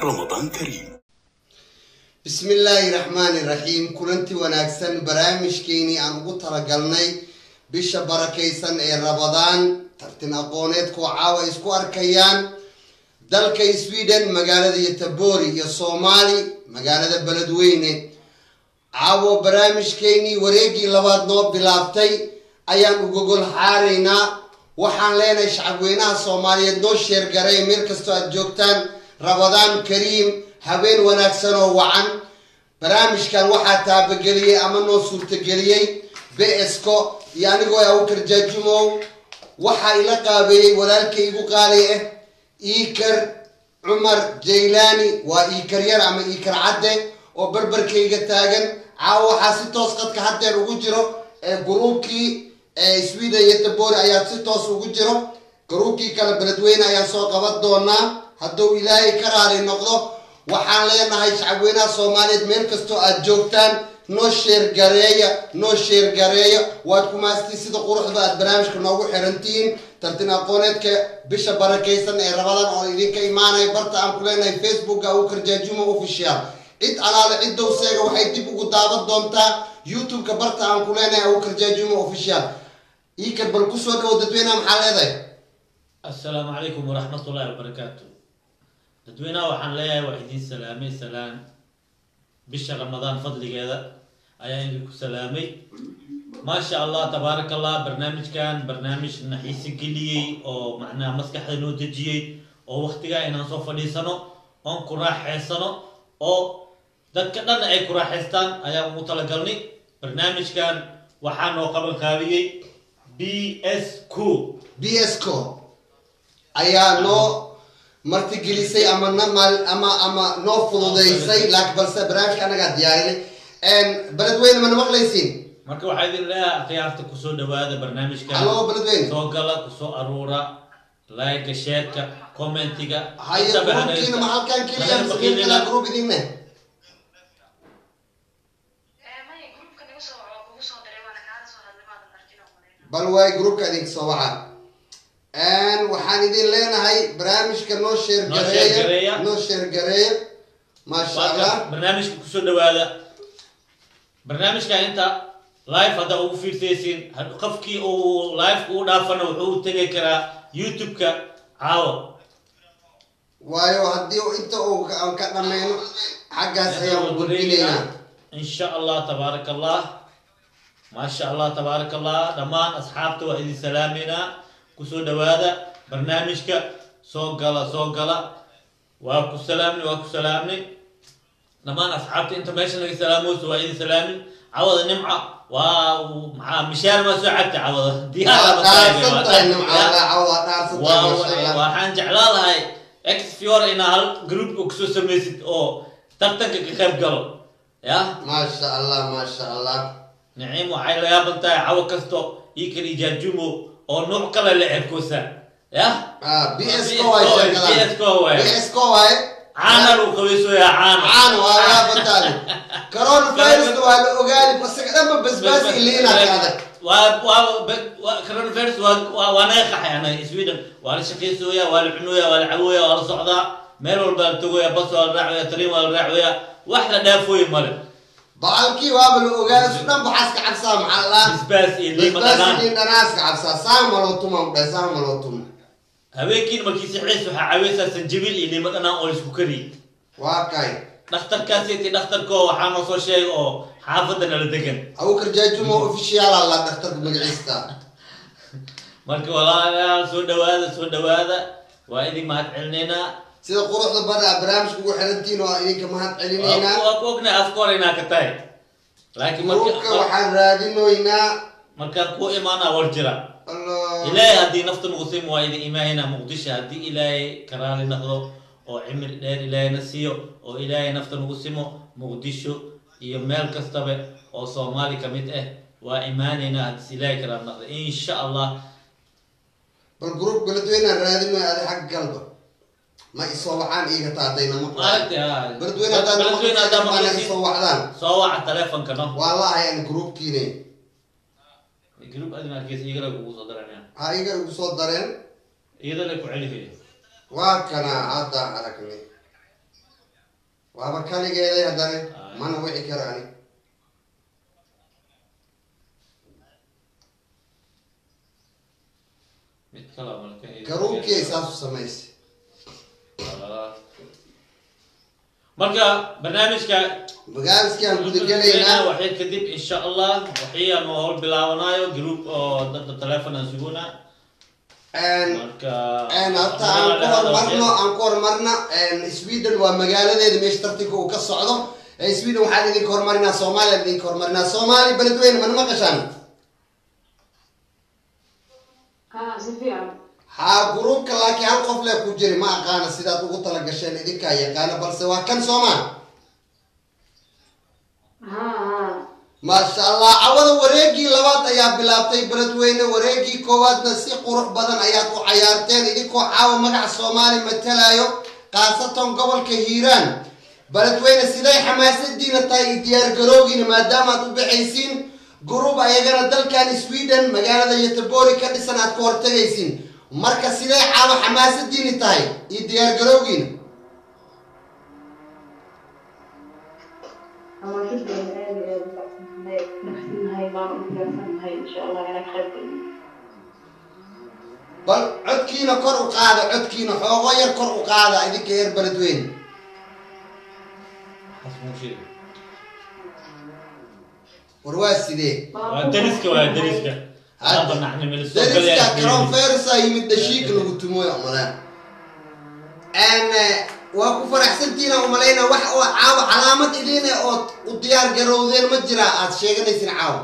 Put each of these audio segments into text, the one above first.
رمضان كريم. بسم الله الرحمن الرحيم. كلنتي وناكسن برامج كيني أن قطر قلني بيش بركيسن رمضان ترتين أقونيتكو عاوة إسكو أركيان دالك سويدن مقالة يتبوري يا صومالي مقالة بلدويني عاوة برامج كيني وريقي لواد نوب بلابتي أيان وقوقل حارينا وحان لينا شعبوينا صوماليا دو شير قرأي ميركستو أدجوكتان رمضان كريم هبين وناكسنو وعن برامج كان واحد تابقليه أما نو سورتقليه بإسكو يعني قوي أوكر جاجمو وحا إلقى بي ولالك إيقو قاليه إيكر عمر جيلاني وإيكر يرعم إيكر عده وبربر كيغا تاغن عاو حاسيتوس قد كحده رغجرو جروبكي سويدا يتبوري أيات ستوس رغجرو جروبكي كان بلدوين أيات سوق قبض دونا هدو إلهي كراري نقضو waxaan leenahay shacabweynaha Soomaaliyeed meel kasto aad joogtaan noo sheer gareeya waad ku maastii sida quruxda aad barnaamijka noogu xirantiin tartan aqooneedka bisha barakeysan ee Ramadan oo idinka imaanay barta aan ku leenahay Facebook oo karjaajumo official cid alaale cid dowseega waxay dib ugu daawan doontaa YouTube ka barta aan ku leenahay oo karjaajumo official iikar bal ku soo dhaw dadweynaha maxaa leedahay السلام عليكم ورحمة الله وبركاته. dadweynaha waxaan leeyahay waa idin salaamay salaan bisha Ramadaan fadligeeda ayaan idinku salaamay ma sha Allah tabarakallah barnaamijkan barnaamij naxiisi geliyay oo macnaha maskaxda noo dejiyay oo waqtiga inaan soo fadhiisano oon ku raaxaysano oo dadka dhan ay ku raaxaystaan ayaan ugu talagalnay barnaamijkan waxaan noo qaban qaabiyay BSco ayaa noo marti gelisay ama namal ama noo fududeysay laakiin balse barnaamijka anaga diyaarinay baladweyne ma maqlaysiin marka waxaa idin leeyahay akhyaarta ku soo dhawaada barnaamijka halo baladweyne soo gala ku soo aruura like share-ka commentiga hayo gruubkiina ma halkan kaliya mise gruub idinne bal waay gruubka idinka soo waxa waxaan idin leenahay barnaamijka noo sheer gareeya ma sha Allah barnaamijka ku soo dhawaada barnaamijka inta live hada ugu fiirsaysiin qofkii uu live ku dhaafana wuxuu tagay karaa YouTube-ka caawa waayo hadii inta uu ka dhameeno xagaas ayaan gudbinaynaa insha Allah tabarakallah ma sha Allah tabarakallah dhamaan asxaabta waa idin salaameynaa kusoo dhawaada barnaamijka soo gala waa ku salaamnay dhamaan asxaabta inta meesha laga salaamayso waa idin salaamin cawada nimca waa maxaa mishaar ma soo cabta cawada waxaan jeclaadahay Xfior ina hal group ku soo samaysid oo tartanka ka qayb galo ya ma sha Allah نعيم waxay la yaabantahay cawo kasto ikri jaajumo oo nooc kale la cirkoosa ya BSco waay caana loo qabayso ya caana waa yaabantahay coronavirus waa la ogaali bas dhanba basbaas ilina kaada coronavirus waa neeqax ana Sweden waa la shaqeysooya waa la cunoya waa la cawoya waa la socdaa meel walba tagoya bas waa la raacaya tariin waa la raacaya wax la dhaafooy male baalkii waaba la ogaado sudan baxas ka cabsaa maxaa basbaas ilima dhanaas ka cabsaa saamalo tuma habeenkii markii saxiis waxa caawisa sanjabil ilima dhanaan oo isku kari waa kay dhakhtarkaasi dhakhtarko waxaa noo soo sheegay oo xaafadda la degan aw karjaajumo official la dhakhtarka magaciisa marka walaalayaal soo dhawaada waa idin mahad celinayna sida quruxda barnaamijku ugu xirantiin oo idinka mahad celinayna waa ku ognahay afkoorayna ka tahay laakiin marka waxaan raadinoynaa marka ku imaana war jira ilaahay haddii nafta nagu siimo waa idin imaahayna muqdisho haddii ilaahay karaali noqdo oo cimri dheer ilaahayna siiyo oo ilaahay nafta nagu simo muqdisho iyo meel kastaba oo Soomaali ka mid ah waa imaanayna haddii ilaahay karaali noqdo insha Allah bal group baladweyne raadinoy aad xaq galba ما يسوى عن إيه تعطينا مقطع بردوينا ما يسوى عن سوى على التلفون كنا والله يعني جروب كيني جروب أدنى كيس يقرأ وصدرين يعني هاي يقرأ وصدرين إذا لك علي فيه وكنا عدا على كني waaba kaligeeday haddana mana wici karo ani mid kale malka garuubkii isaasu samaysay marka barnaamijka barnaamijkaan gudagelaynaa waxay kadib insha allah waxayaan howl bilaabanayo group oo dadka telefoon aan suguna marka horta aan ku horumarna Sweden waa magaaladeeda meesha tartanka uu ka socdo Sweden waxaan idinka horumarinaa Soomaaliya idinka horumarinaa Soomaali beledweyne mana maqashaan ها جروب كلاكي هل قفلة كوجري ما أقانا سيدات وقتلا قشين إذكا يقانا برسوا كان سوما ما شاء الله عوض وريقي لوات أياب بلابتي بلدوين وريقي كواد نسيق وروح بدن أيات وعيارتين إذكو عاو مقع الصومالي متلايو قاصة قبل كهيران بلدوين سيداي حماسة دينا تاي ديار قروقين ما دامت بحيسين جروب أيقنا دل كان سويدن مقالة يتبوري كدسان أتكور تغيسين marka sidee caawa xamaasaddiini tahay iyo diyaar garowgiina bal codkiina kor u qaada codkiina xoogo yar kor u qaada idinka yar beledweyne war waa sidee dariska dariska karoon feersa yimid dashiik lagu tumoy amalaan waa ku faraxsantiina umalayna wax oo caawa calaamad idiin oo u diyaar garowdeen ma jira aad sheeganaysin caawa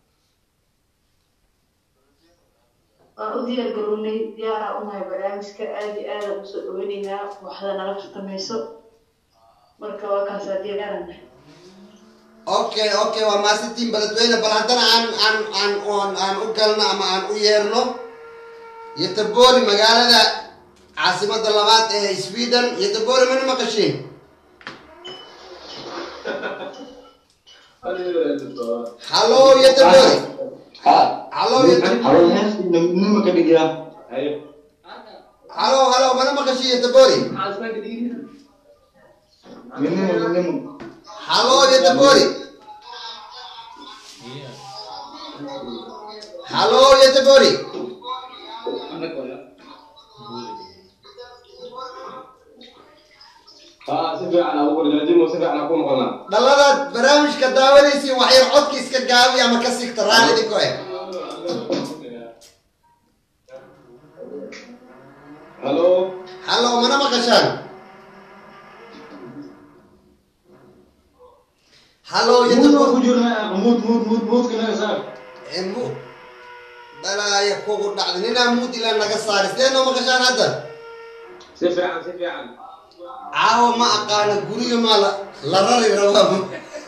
u diyaar garownay diyaara unahay barnaamijka aad iyo aad ugu soo dhaweynaynaa waxda nala fartamayso marka waa kaasaa diyaarana اوكي وما ستين بلدوينه بل عندنا عن وكلنا اما عن ويرنو يتبوري مقالة عاصمة اللغات سويدن يتبوري من مقشين هلو يتبوري هلو من مقشين يتبوري هلو يتبوري هلو يتبوري دلالات برامج كداوليسي وحير عدك اسكا قاوي اما كسيك تراني دي كوي هلو منا مقشان هلو يتبوري موت كنا صار موت بلا يكوكو دعدنينا موت إلا نقصار استينو مقشان هذا سفعا عاو ما أقانا قولي ما لراري روام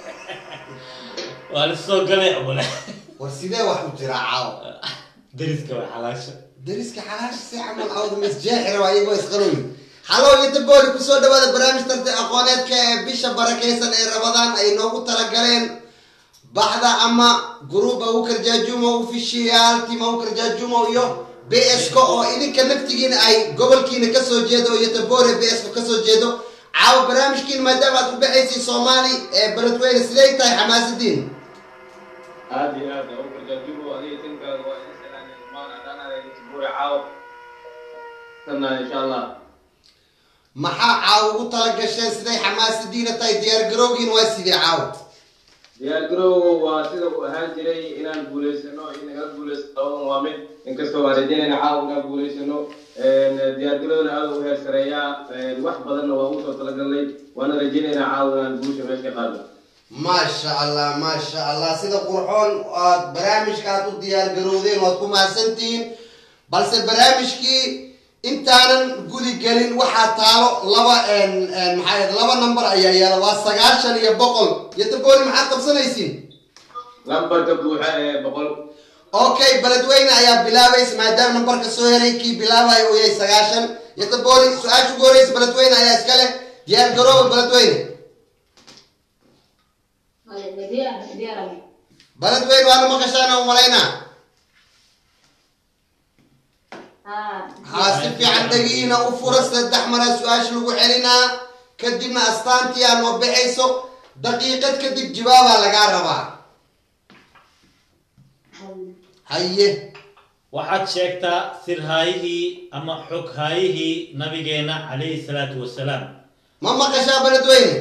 والسوق قليع ولا ورسيدي واحد ترى عاو دريسك وحلاش دريسك حلاش ساعة من عوض مسجاحي روايقو يسخلوني هلو يتبوري كسو دوادا برامج ترتي أقوانيتك بيشا بركيسان اي رمضان اي نوغو ترقلين بعد اما جروب اوكر جاجومو في الشيال تيم اوكر جاجومو يو بي اسكو او إذن كنفتقين اي قبل كين كسو جيدو يتبوري بي اسكو كسو جيدو عاو برامج كين مدامات بحيسي صومالي بلدوين سليتاي حماس الدين هذه اوكر جاجومو هذه تنقل وإنسان المانا دانا يتبوري عاو سنة ان شاء الله maxaa caaw ugu talagasheen siday xamaasaddiina tahay diyaar garowgiin waa sidee caaw diyaar garow waa sida uu ahaan jiray inaan guulaysano inaga guulaysano waa mid inkastoo aan rajaynayna caaw inaan guulaysano diyaar garowna aad u heer sareeyaa wax badanna waa ugu soo talagalnay waana rajaynaynaa caaw inaan guusha meesha ka qaadno ما شاء الله سيدا قرحون برامج كاتو ديار قرودين واتكو ماسنتين بلس برامج كي intaanan gudi gelin waxaa taalo laba number ayaa yaala waa 900 iyo 100 yataboori maxaad qabsanaysiin lambarka buuxa ee 100 okay beledweyne ayaa bilaabaysa maadaama numberka soo helay kii bilaabayo uu yahay 900 yataboori su-aasha ugu horeysa beledweyne ayaa iskale diyaar garooba beledweyne beledweyne waana maqashaana u malaynaa ها سفي عن دقيقنا وفرص للدحمرة سؤال شلو علينا kadibna astaantii aa noo bixayso daqiiqad kadib jawaabaa lagaa rabaa haye waxaad sheegtaa sirhaayihii ama xoghaayihii nabigeena calayhi salaatu wasalaam ma maqashaa beledweyne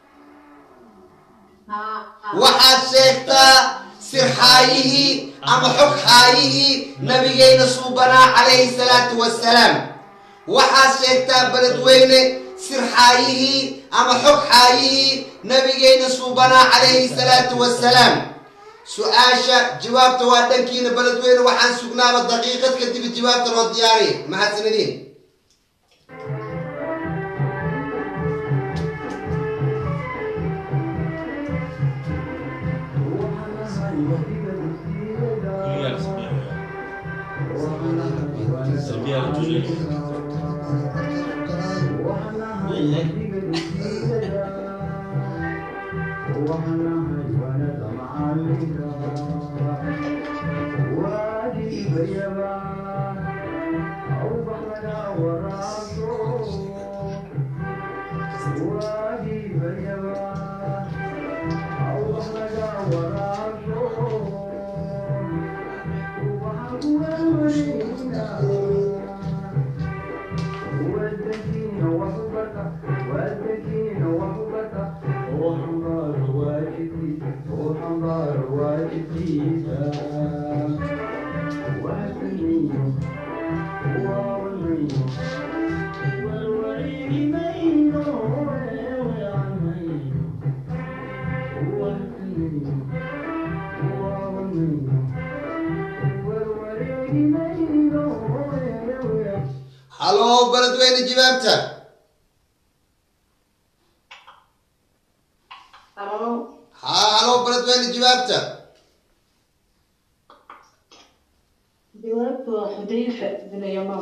waxaad sheegtaa sirhaayihii ama xoghaayihii nabigeena suubanaa calayhi salaatu wasalaam waxaad sheegtaa beledweyne sirhaayihii ama xoghaayihii nabigeena suubanaa calayhi salaatu wasalaam su-aasha jawaabta waa dhankiina beledweyne waxaan sugnaaba daqiiqad kadib jawaabta noo diyaariya mahadsanidin halo beledweyne jawaabta halo beledweyne jawaabta jawaabtu waa xudayfa bin yamaan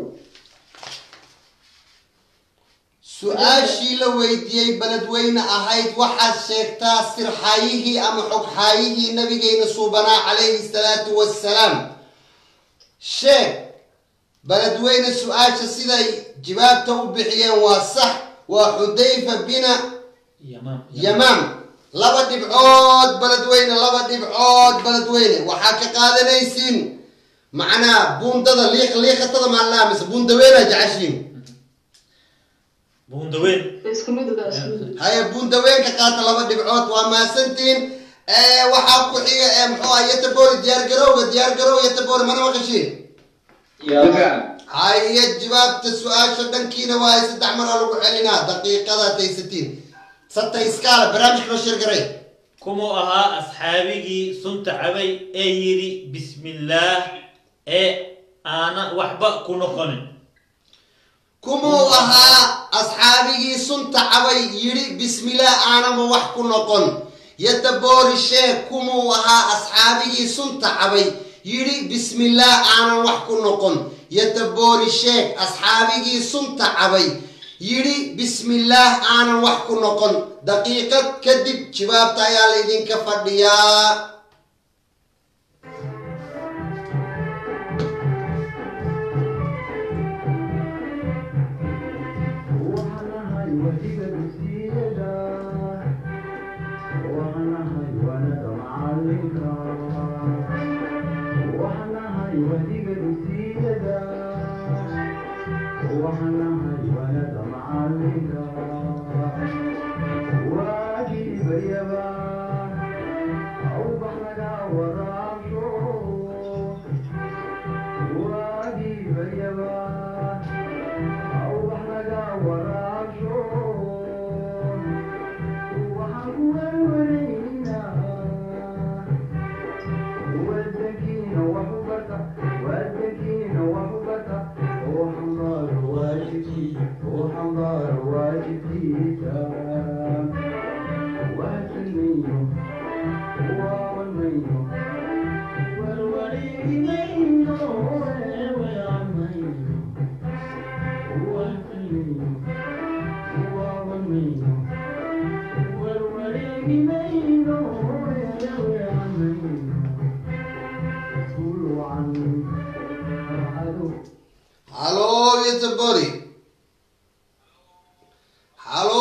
su-aashii la weydiiyey beledweyne ahayd waxaad sheegtaa sirhaayihii ama xoghaayihii nabigeena suubanaa calayhi salaatu wasalaam sheeg beledweyne su-aasha siday jawaabta u bixiyeen waa sax waa xudayfa bina yamaam laba dhibcood beledweyne laba dhibcood beledweyne waxaa ka qaadanaysiin macnaa buundada liiqatada maalaha mise buundaweyna jeceshiin buundaweyn haye buundaweenka qaata laba dhibcood waa mahadsantiin waxaa ku xiga muxuu ah yataboori diyaargarowga yataboori mana maqashiin haye jawaabta su-aasha dhankiina waa 3 maraa lagu celinaa daqiiqada taysatiin satayskaala barnaamijka loo sheergaray kumuu ahaa asxaabigii sunta cabay ee yidhi bismillaah ee aana waxba ku noqonin kumuu ahaa asxaabigii sunta cabay yidhi bismillaah aanaba wax ku noqon yataboori sheeg kumuu ahaa asxaabigii sunta cabay yidhi bismillaah aanan wax ku noqon yataboori sheeg asxaabigii sunta cabay yidhi bismillaah aanan wax ku noqon daqiiqad kadib jawaabta ayaa laydinka fadhiyaa Hello,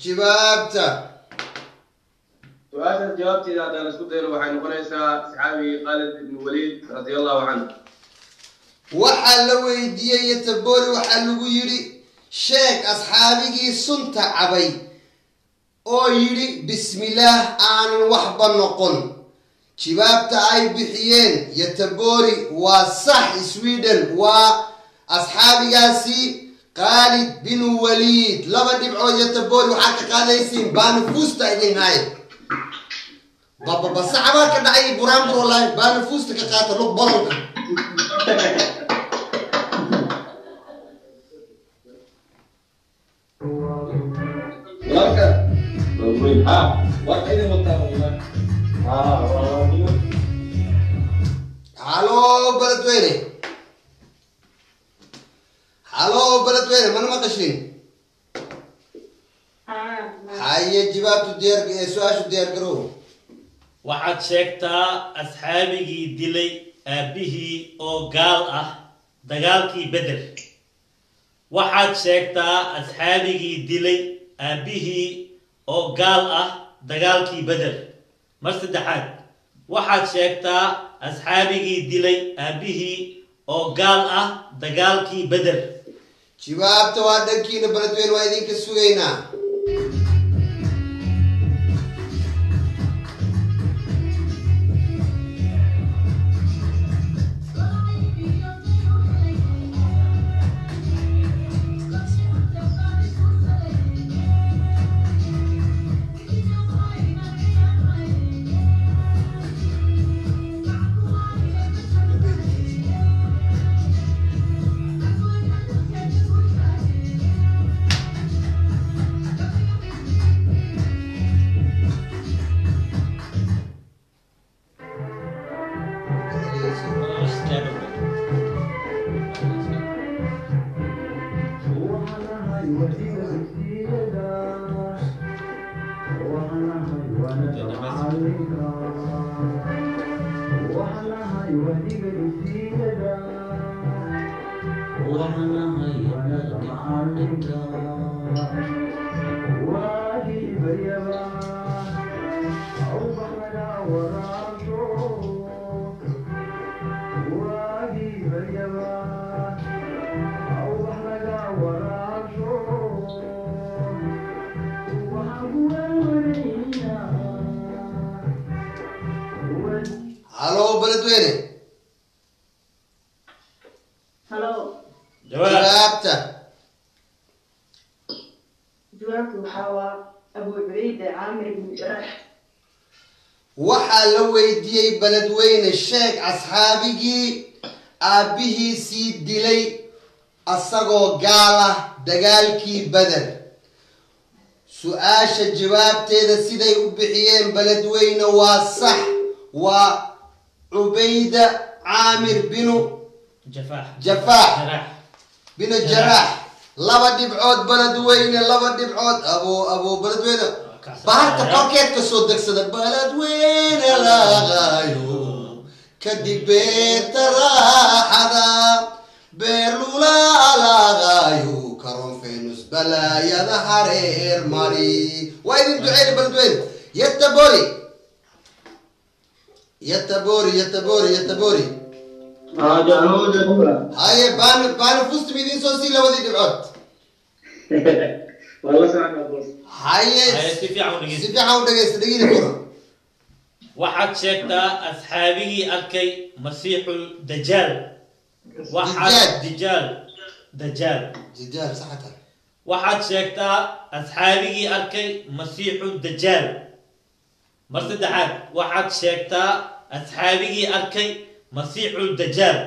jawaabta. su-aashaas jawaabteeda haddaan isku dayno waxay noqonaysaa saxaabigii Khalid ibn Walid radiyallahu canhu. waxaa la weydiiyey Yatabori waxaa lagu yidhi sheeg asxaabigii sunta cabay oo yidhi bismillaah aanan waxba noqon. jawaabta ay bixiyeen Yatabori waa sax. Sweden waa asxaabigaasi Khalid bin Walid. laba dhibcood Yatabori waxaa ka qaadaysiin baana fuusta idin haye. baba saxabaa ka dhacay buraanbur wallaahi baana fuusta ka qaata lug bolonka. halo beledweyne. halo beledweyne mana maqashin. haye jawaabtu diyaar su-aashu diyaar garow. waxaad sheegtaa asxaabigii dilay aabihii oo gaal ah dagaalkii Beder. waxaad sheegtaa asxaabigii dilay aabihii oo gaal ah dagaalkii Beder. mar saddexaad waxaad sheegtaa asxaabigii dilay aabihii oo gaal ah dagaalkii Beder. jawaabta waa dhankiina beledweyne waa idinka sugaynaa. halo beledweyne. halo jawaabta. jawaabtu waxaa waa Abu Cubayda Caamir ibn Jaraax. waxaa la weydiiyey beledweyne sheeg asxaabigii aabbihiisii dilay asagoo gaal ah dagaalkii Beder. su-aasha jawaabteeda siday u bixiyeen beledweyne waa sax. waa Cubayda Caamir binu jafaax binu jaraax. laba dhibcood beledweyne laba dhibcood. abo beledweyne bahalka qorkeed ka soo degsada. beledweyne laaqaayo kadib beerta raaxada beerlula laaqaayo karoon fenus balaayada hareer mari. waa idin duceeyay beledweyne. Yatabori. haye baana fusti midin soo sii labadii dhibcood. haye si fiican u dhegeysta. si fiican u dhegeysta dhegina koro. waxaad sheegtaa asxaabigii arkay masiixul dajaal. waxaad jijaal saxata. waxaad sheegtaa asxaabigii arkay masiixul dajaal. mar saddexaad waxaad sheegtaa asxaabigii arkay masiixul dajaal.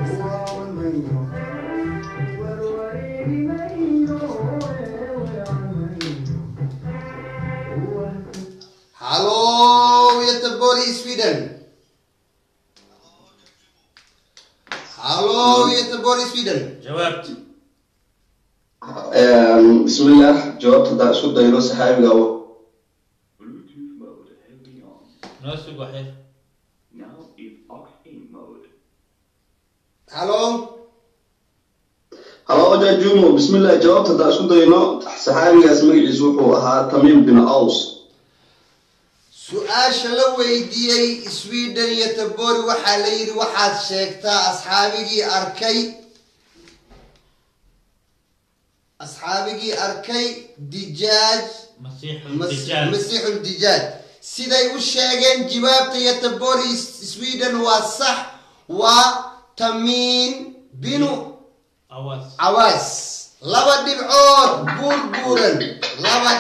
Hallå Göteborg, Sweden. Hallå Göteborg, Sweden. جاوبت. بسم الله جوابت هذا شو دايرو صحابي قاو Bluetooth mode heavily on. نفسك وحيد. Now is aux-in mode. Hallå. هلا وجه جومو بسم الله جوابت هذا شو دايرو صحابي اسمي يسوقوا ها تميم بن أوس su-aasha la weydiiyey sweden iyo tabori waxaa la yidhi waxaad sheegtaa asxaabigii arkay dijaaj masiixul dijaaj siday u sheegeen jawaabta iyo tabori sweden waa sax waa tamiin binu cawaas laba dhibcood buurbuuran laba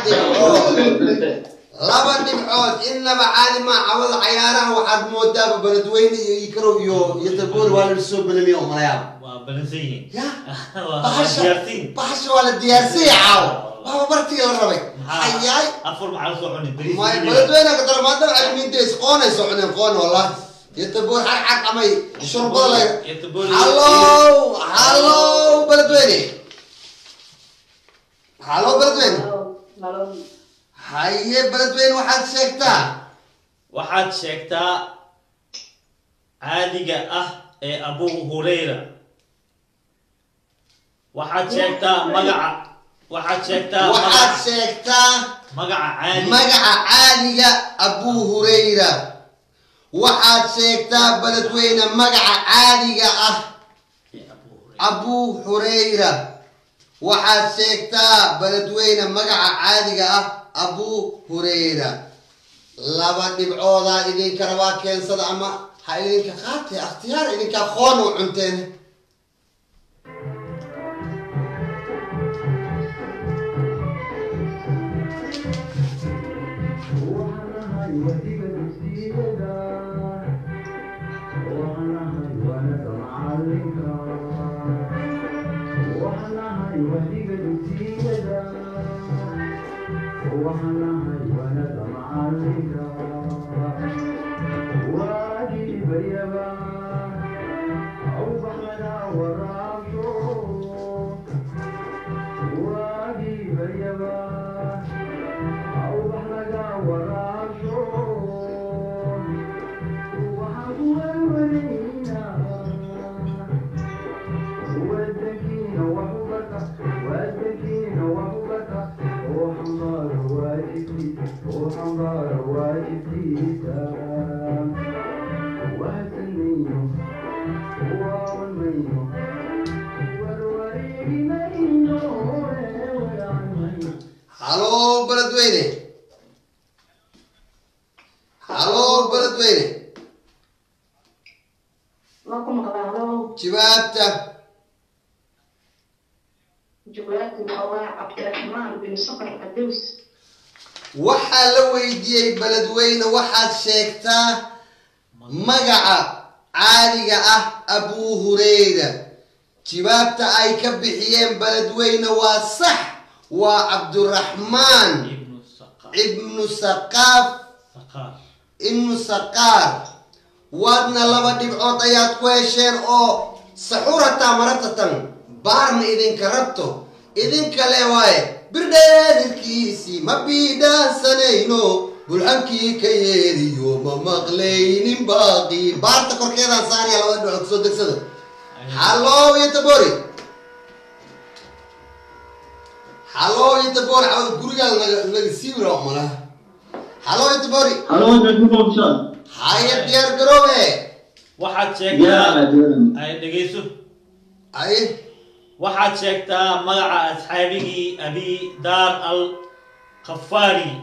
dhibcood inaba caali maa cawada cayaaraha waxaad moodaaba beledweyne iyo ikarow iyo tabori waa la soo belamiya oo malayaaba waa balansayiin ya bahasha waa la diyaarsaya caawo waaba bartiga la rabay hayaay afur maxaa soo cuni bariis may beledweyne ka dara maadama calmiintees qoonay soo cuneen qoon wallah iyo tabori xag amay shurbada laga hallo beledweyne haye beledweyne waxaad sheegtaa caadiga ah ee abu hurayra waxaad sheegtaa magaca caadiga abu hurayra waxaad sheegtaa beledweyne magaca caadiga ah abu hurayra waxaad sheegtaa beledweyne magaca caadiga ah abu hurayra laba dhibcoodaa idinka rabaa keensada ama ha idinka qaatay akhtiyaar idinkaa qoon u cunteen Hallå beledweyne jawaabta waa cabdiraxmaan bin saqar cadows waxaa la weydiiyey beledweyne waxaad sheegtaa magaca caadiga ah abu hurayra jawaabta ay ka bixiyeen beledweyne waa sax waa cabduraxmaan ibnu saqaar waadna laba dhibcood ayaad ku hesheen oo saxurataa maratatan baarna idinka rabto idinka le waaye birdheerirkiisii ma biidhaansanayno bulxankii ka yeeriyo ma maqlaynin baaqi baarta korkeedaan saaraya laba dhibcood kusoo degsada hallo iyo tabori cawad gurigaada naga siibira omala hallo iyo tabori haya diyaar garoobe waxaad sheegtaa ay dhegeyso ay waxaad sheegtaa magaca asxaabigii abi daar al-qafaari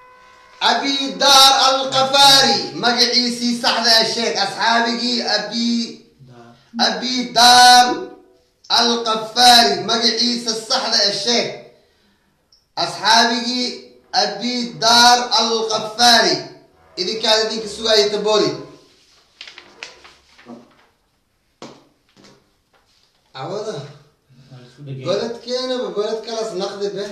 magaciisii saxda sheeg asxaabigii abi daar al-qafaari magaciisa saxda sheeg asxaabigii abi daar al-qafaari idinka sugaya tabori عوضة isku dhegay بلد كينا ببلد كلاس نقد به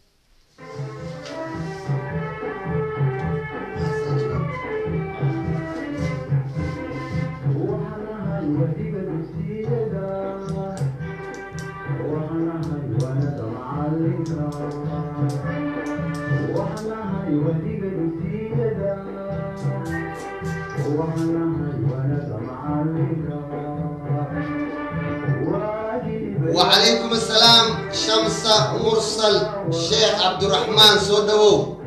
وعليكم السلام شمسة مرسل شيخ عبد الرحمن سودو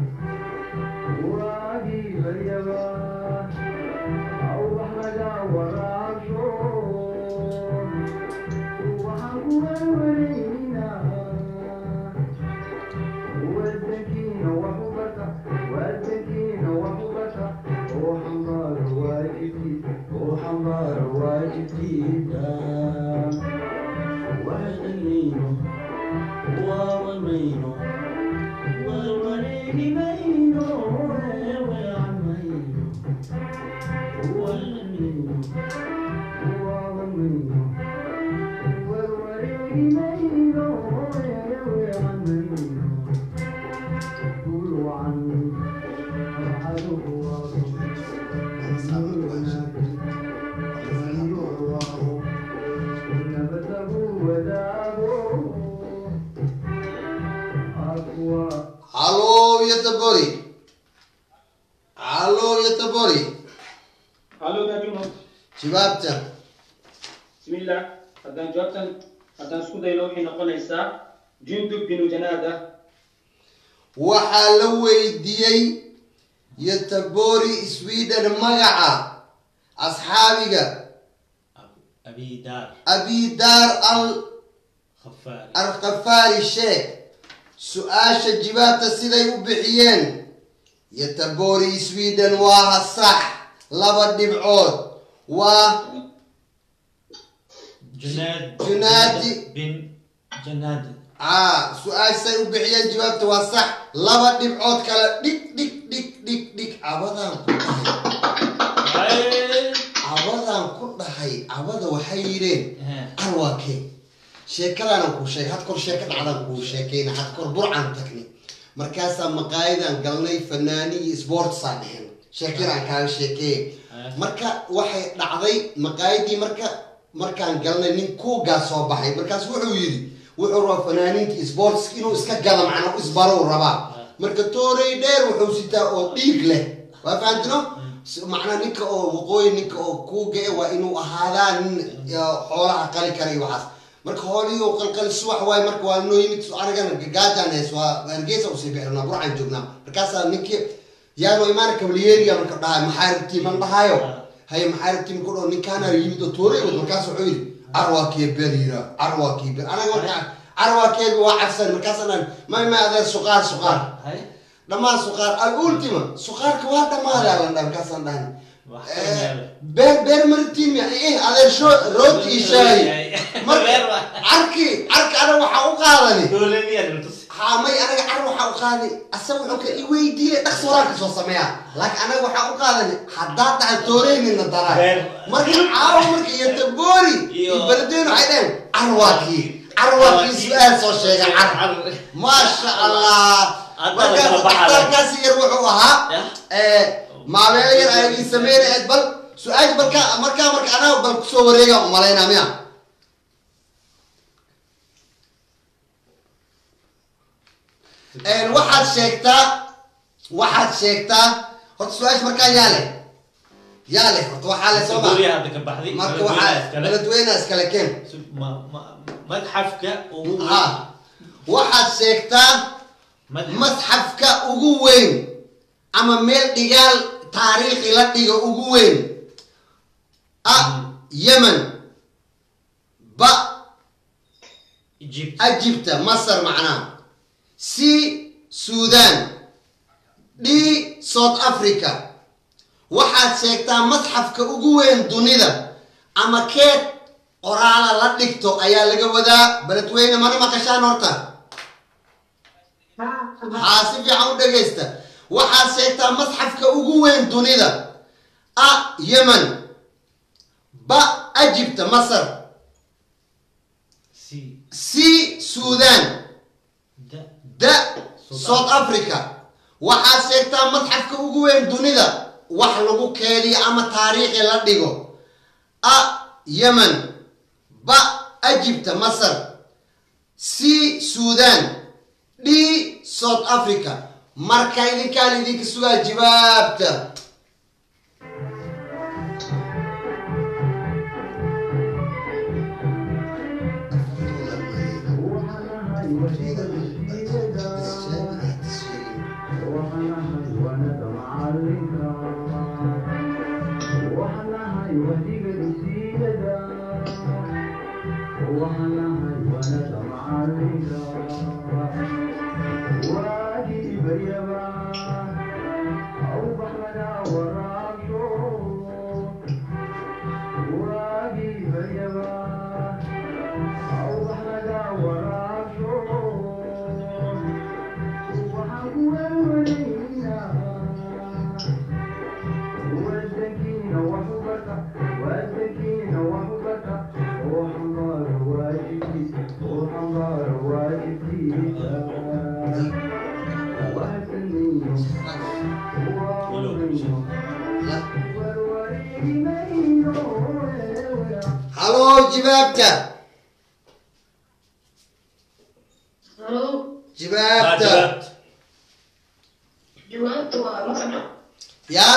الو يا تبوري الو يا تبوري الو داجونو شبابته بسم الله haddaan jawaabtan haddaan isku dayno waxay noqonaysaa jundub binu janaada waxaa la weydiiyey yatabori sweden magaca asxaabiga abidaar al-khafaari sheeg su-aasha jawaabta siday u bixiyeen yatabori sweden waa sax 2 dhibcood waa junaadi bin janaadi su-aasha say u bixiyeen jawaabta waa sax 2 dhibcood kale dhig abadaan ku dhahay abada waxay yidheen arwaakee sheekadaanan kuu sheegay had kor sheeka dhacdaan kuu sheekayna had kor burcaan tagni markaasaa maqaayadaan galnay fanaani iyo sportsaan dhehen sheekadaan kaaga sheekeeye marka waxay dhacday maqaayadii markaan galnay nin kuugaa soo baxay markaas wuxuu yidhi wuxuu rabaa fanaaniinta sports inuu iska gala macnaa isbarow rabaa marka toorey dheer wuxuu sitaa oo dhiig leh waa fahamtino macnaa ninka oo waqooyi ninka oo kuuga waa inuu ahaadaa nin xoolaha qali kara iyo waxaas marka hooliyuu qalqal suwax waay marka waa noo yimid anagana gaajaan hees waa hargeysa usii bixinaa burcaan joognaa markaasaa ninkii yaano imaana kabalyeeriga marka dhahay maxaa rabtiin man dhahayo haye maxaa rabtiin ku dhao ninkaana yimid oo toorey wad markaas wuxuu yidhi carwaakee beriira carwaakee ber anaga markaa carwaakeedu waa cabsan markaasaan ma adeer suqaar dhammaan suqaar al-ultima suqaarka waa dhammaadaa lan dha markaasaan dhahan beer maritiin adeer rooti iyo shaayi carki anaga waxaa u qaadani may anaga car waxaa u qaadani asaga wuxuu ka iweydiiyey dhaqsi waraanka soo sameeyaa laakiin anaga waxaa u qaadani haddaad dhahay tooreynina daraay marka caawa marka iyo taboori iyo beledweyne waxay dhaheen carwaakii su-aal soo sheegay car maasha allah markaas yar wuxuu ahaa maabeelo yar ayagii sameynay bal su-aasha markaa anaga bal kusoo wareegaa u malaynaa miya waxaad sheegtaa horta su-aasha markaa yaale horta waxaa le soo marka waxaa beledweyne iskale keen madxafka waxaad sheegtaa madxafka ugu weyn ama meel dhigaal taariikhi la dhiga ugu weyn yemen Egypta Masar macnaa C Sudan D South Africa waxaad sheegtaa madxafka ugu weyn dunida ama keed qoraala la dhigto ayaa laga wadaa beledweyne mana maqashaan horta si fiican u dhegaysta waxaad sheegtaa madxafka ugu weyn dunida yemen Egypta Masar C Sudan D South Africa waxaad sheegtaa madxafka ugu weyn dunida wax lagu keediyo ama taariikhi la dhigo A Yemen B Egypt Masar C Sudan D South Africa marka idinka sugaa jawaabta Halo jawaabta jawaabta waa Masar ya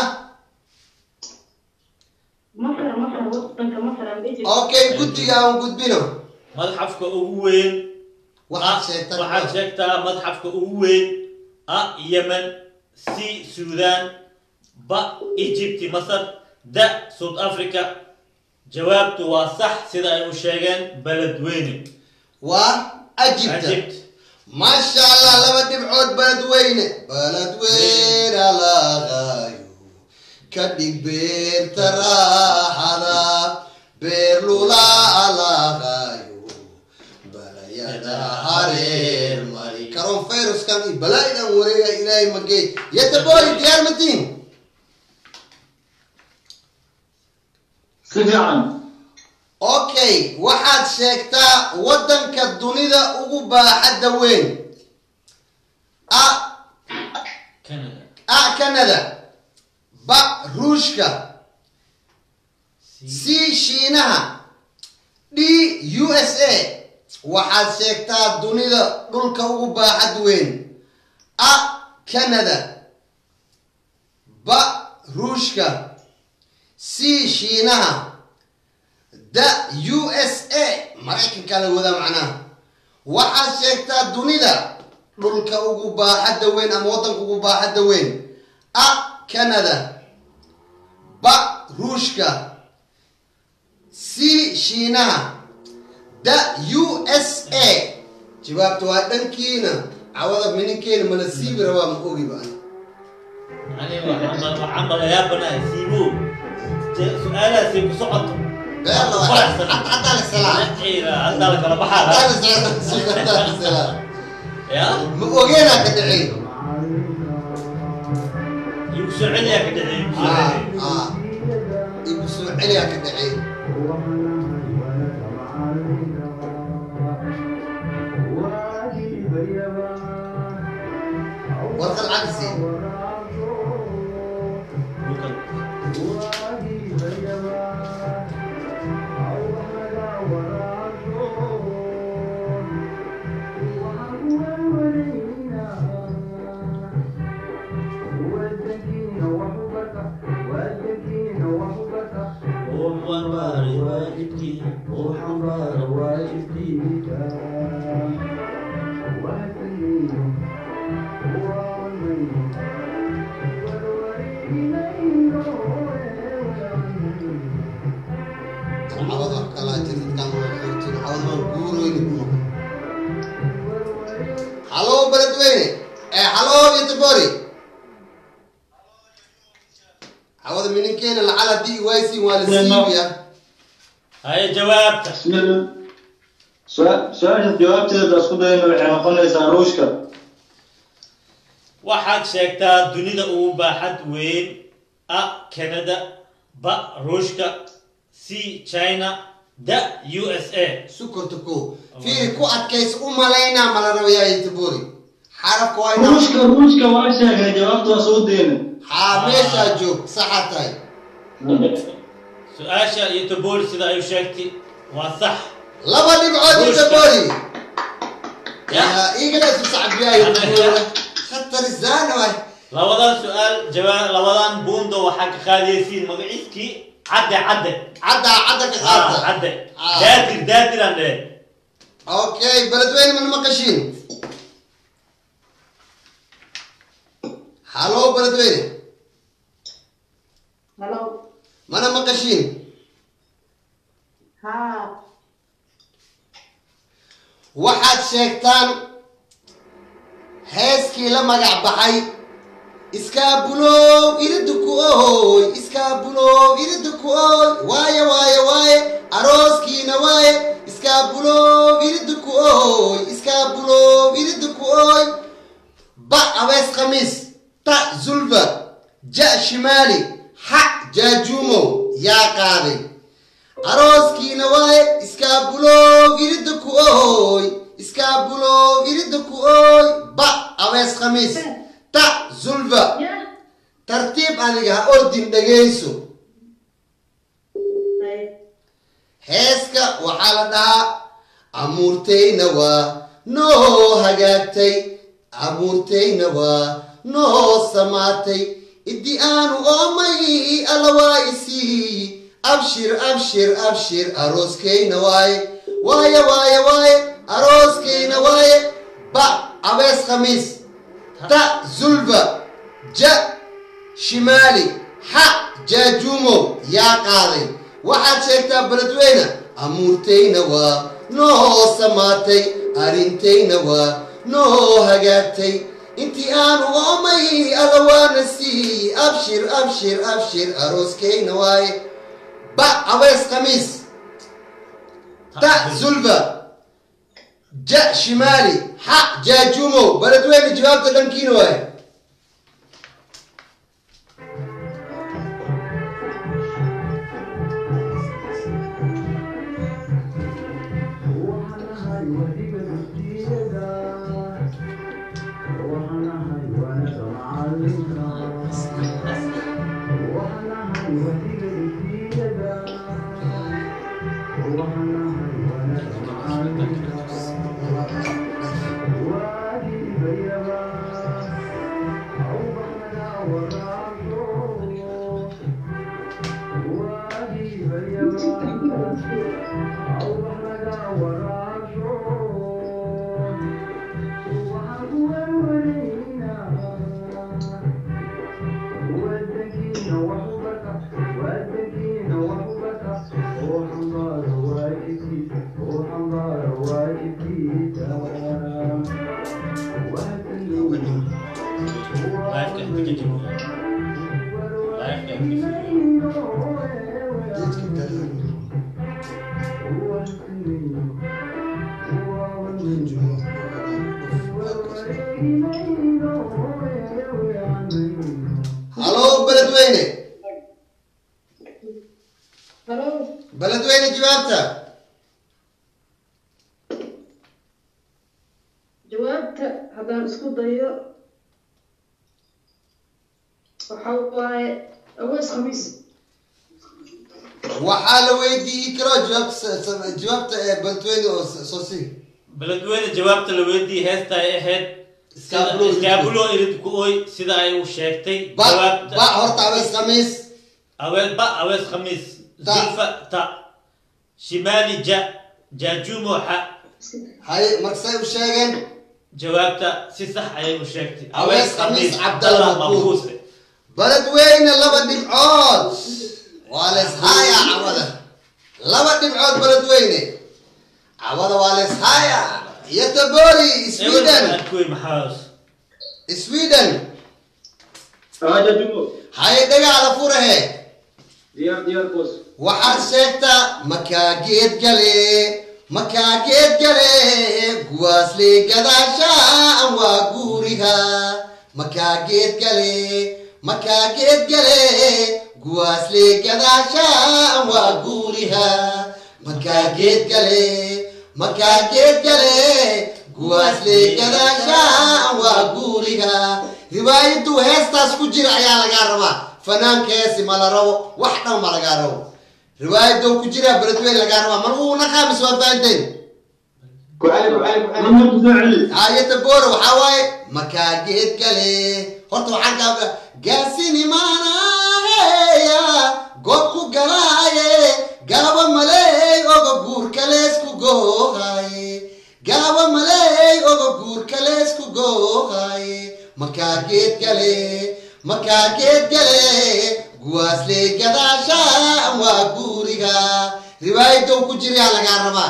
Masar wadanka Masar aan Egypt okay guddiga aan gudbino madxafka ugu weyn waxaad sheegtaa madxafka ugu weyn A Yemen C Sudan B Egypt Masar D South Africa jawaabtu waa sax sida ay u sheegeen Beledweyne waa Egypt ما شاء الله لما دبعود بلدوينه لغايو كدي بير ترى هذا بير لولا لغايو بلا يدا هارير ماري كرون فيروس كان بلاينا وريا إلهي مجي يتبوي ديار مدين سمعا اوكي waxaad sheegtaa wadanka dunida ugu baaxadda weyn Canada B Ruushka C Shiinaha D USA waxaad sheegtaa dunida dhulka ugu baaxad weyn Canada B Ruushka C Shiinaha دا USA maraykan kala wada macnaha waxa sheegtaa dunida dhulka ugu baaxadda weyn ama wadanka ugu baaxadda weyn Canada B Ruushka C Shiinaha دا USA jawaabtu waa dhankiina cawada mininkeena mala siibi rabaa ma ogi baan عمل يا بنات سيبوه سؤالها سيبو سقطوا عطال السلام عندك على بحر عطال السلام يا وقينا كدعين يبسوا عليا كدعين يبسوا عليا كدعين ورق العكسي Halo Beledweyne halo Yatbori عوض من كان العلا دي وايسي والسيبيا هاي جواب بسم الله سؤال الجواب تقدر تقول انه احنا قلنا روشكا waxaad sheegtaa dunida ugu baaxad weyn Canada B Ruushka C China da USA sukorta ko fiiri ku adkays u malaynaa mala rabo yaa intabori xarafka waa ruushka waa sheegay jawaabta waa soo deena haa meeshaa joog saxa tahay su-aasha iyo tabori sida ay u sheegtay waa sax laba dhibcood intabori yaa igala isu sacbiyaayo khatar zaana waay labadan su-aal jawaab labadan buundo waxaa ka qaadaysiin magaciiskii cadde cadda ka qaata cadde daadir aan dheh okay beledweyne mana maqashiin halo beledweyne Hello. mana maqashiin Ha. waxaad sheegtaan heeskii la magac baxay iskaabulow iridu ku ooy iskaabulow iridu ku ooy waaye arooskiina waaye iskaabulow iridu ku ooy iskaabulow iridu ku ooy ba abees khamiis ta zulfa ja shimaali ha jaajuumow yaa qaaday arooskiina waaye iskaabulow iridu ku ooy iskaabulow iridu ku ooy ba abees khamiis ta zulfa tartiib adiga ha ordin dhagayso heeska waxaa la dhahaa amuurtayna waa noo hagaagtay amuurtayna waa noo samaatay iddi aanu oomay alla waa isii abshir arooskayna waaye arooskayna waaye ba abees khamiis ta zulfa ja shimaali ha jaajuumow yaa qaaday waxaad sheegtaa beledweyne amuurtayna waa noo samaatay arrintayna waa noo hagaagtay intii aanu oomay alla waana sii abshir arooskayna waaye ba abees khamiis ta zulfa ja shimaali ha jaajuumow beledweyne jawaabta dhankiina waaye halo beledweyne Hello. beledweyne jawaabta Jawaabta haddaan isku dayo waxa waaye awees khamiis. waxaa la weydiiyey karo jawaabta beledweyne oo soo sii beledweyne jawaabta la weydiiyey heesta ay ahayd iskaabulo irid ku ooy sida ay u sheegtay ba horta abees khamiis awees khamiis zulfa ta shimaali jaajuumo ha haye marsay u sheegeen jawaabta si sax ayay u sheegtay awees khamiis cabdalla mabhuuse beledweyne laba dhibcood waa leeshaya cawada laba dhibcood beledweyne cawada waa leeshaya iyo tabori sweden haye dhagaala furahe waxaad sheegtaa makaa geed gale guwaasley gadaashaan waa guuriga makaa geed gale guwaasley gadaashaan waa guuriha مكاكيت قلي مكاكيت قلي قواسلي كذا شاء وقولها روايته هستاس كجير عيال قاربا فنان كيسي مالا رو وحنا مالا قارو روايته كجير بردوين لقاربا مرغو نخامس وفانتين آية بورو وحواي مكاكيت قلي هرتو حقا قاسيني مانا هيا قوكو قلاي قابا ملاي اوغو قور كاليسكو قوهاي قابا ملاي اوغو قور كاليسكو قوهاي مكاكيت قلي قواسلي قداشا وقوريها روايته كجري على قاربا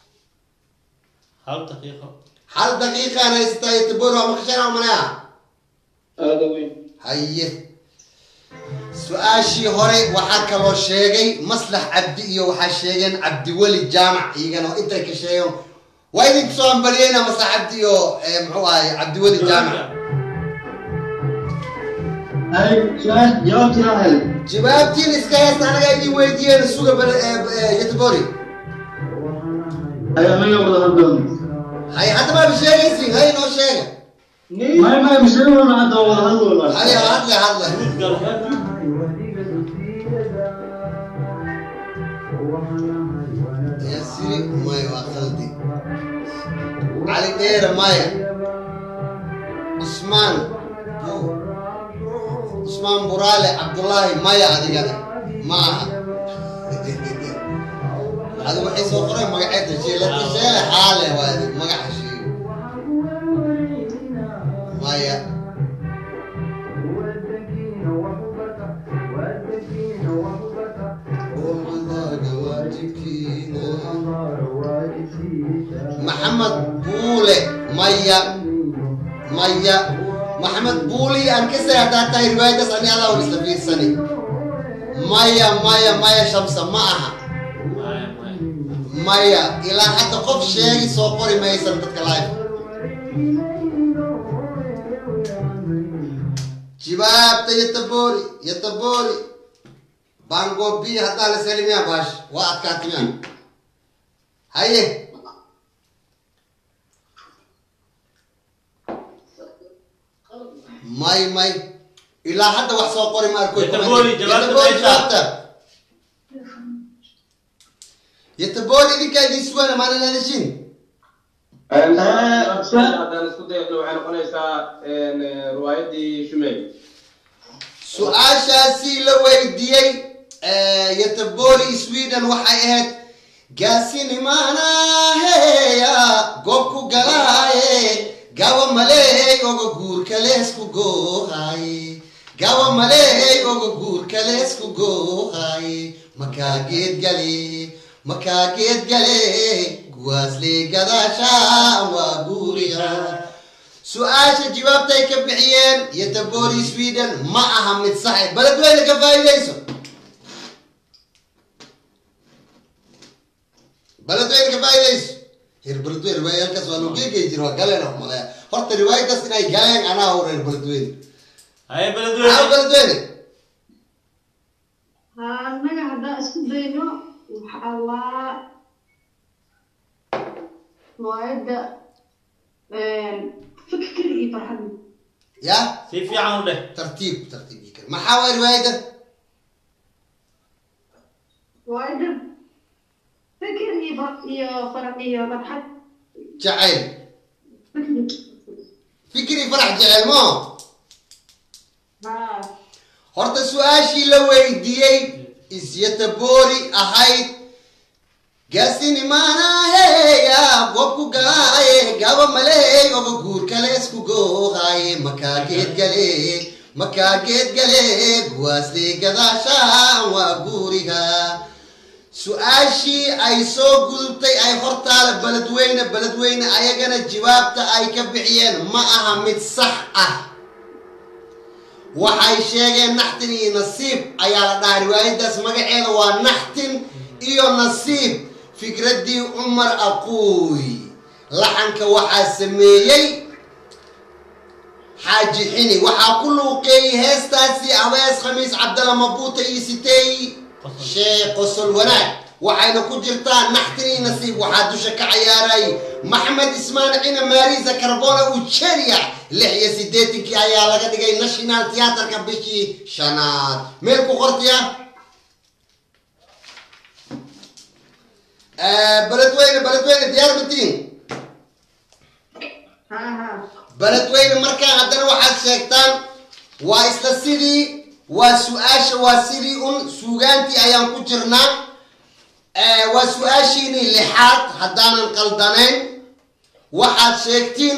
حال دقيقة أنا استيتبورها مخشنا ومناها هذا وين هيه سؤاشي هوري وحكى له شيء مصلح عبدي وحا شيئين عبدي ولي الجامع يقولوا انت كشيء وين تصوم برينا مصلح عبدي معواي عبدي ولي الجامع هاي سؤال جاوبتي هاي جبابتي نسكايس انا قاعدين ويدين السوق يتبوري هاي ما يقدر هذول هاي حتى ما بشيء يسري هاي نو شيء ما مش ما عاد هذول هاي هذا يا سيري ماي واخلتي علي دير ماي عثمان برالي عبد الله ماي هذه معها هذا وحي سوقري مقعد شيء لا تشيل حاله وهذه مقع شيء مايا محمد بولي مايا محمد بولي أنكسر هذا تاي رواية سني على ولستفيد سني مايا شمسة معها مايا إلى حتى قف شيء سوقري ما يسمى تكلايف جباب يتبوري بانغو بي حتى لسلميا باش وأكاتميا هاي ماي إلى حتى واحد سوقري ما أركوي يتبوري يتبوري دي كاي سوانا ما لنا نشين روايتي شمال سؤال شاسي لويديي يتبوري سويدن وحيات قاسيني مانا هيا قوكو قلاي قاوة ملاي اوغو قور كاليسكو قوهاي قاوة ملاي اوغو قور كاليسكو قوهاي مكاقيت قلي قواسلي قداشا وقوريها سؤال جوابتي كبحيين يتبوري سويدن ما أهم صحيح بلد وين كفايديسو هير بلد وين رواية الكسوانو كي يجروا قالنا مالا فرت رواية تسنا يقالن أنا هو هير بلد وين هاي بلد وين أنا هذا اسمه دينو وحلا وايد فكري فرحان يا في عون له ترتيب يكر ما حاول رواية وايد فكري فرحان جعل فكري فرح جعل ما هرت سؤاشي لويديي يتبوري أحيد قاسيني مانا هيا قوكو قاي قابا ملاي وبقور كاليسكو قوهاي مكاكيت قلي قواسلي قداشا وقوريها سؤاشي أي سو قلتي أي هرتال بلد وين أيقنا جوابتا أي كبحيين ما أهمت صحة waxay sheegeen naxtin iyo nasiib ayaa la dhahay riwaayadaas magaceeda waa naxtin iyo nasiib fikradii Umar Aquuy laxanka waxaa sameeyay xaaji xini waxaa ku luuqeeyay heestaasi Awees Khamiis Cabdalla Mabuuta iyo sitay sheekh qosol wanaag waxayna ku jirtaa naxtini nasiib waxaa dusha ka ciyaaray maxamed ismaaciil maariisa carbona ujeria 86 ayaa laga dhigay national theaterka bishii shanaad meel ku qortiya beledweyne diyaar matiin beledweyne markaa haddana waxaad sheegtaan waa isla sidii waa su-aasha waa sidii un suugaantii ayaan ku jirnaa waa su-aashiinii lixaad haddaanan qaldanayn waxaad sheegtiin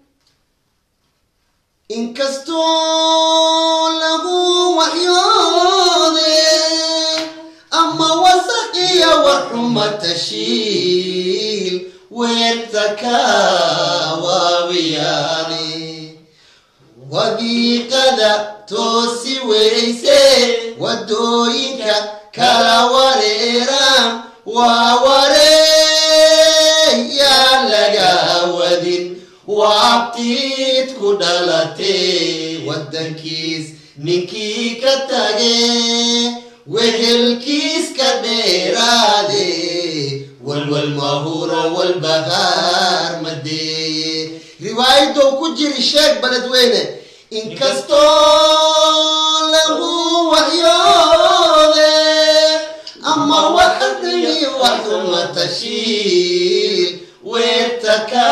inkastoo lagu waxyoode ama wasaqiya warxuma tashiil weerta ka waawiyaane wadiiqada toosi weyse wadooyinka kala wareeraan waa wareeyaa laga wadin waabtiid ku dhalatee wadankiis ninkii ka tage wehelkiis ka dheeraade walwal mahuro walbahaar madeeye riwaayadow ku jiri sheeg beledweyne inkastoo lagu waxyoode ama waxadii waxuma tashiil weerta ka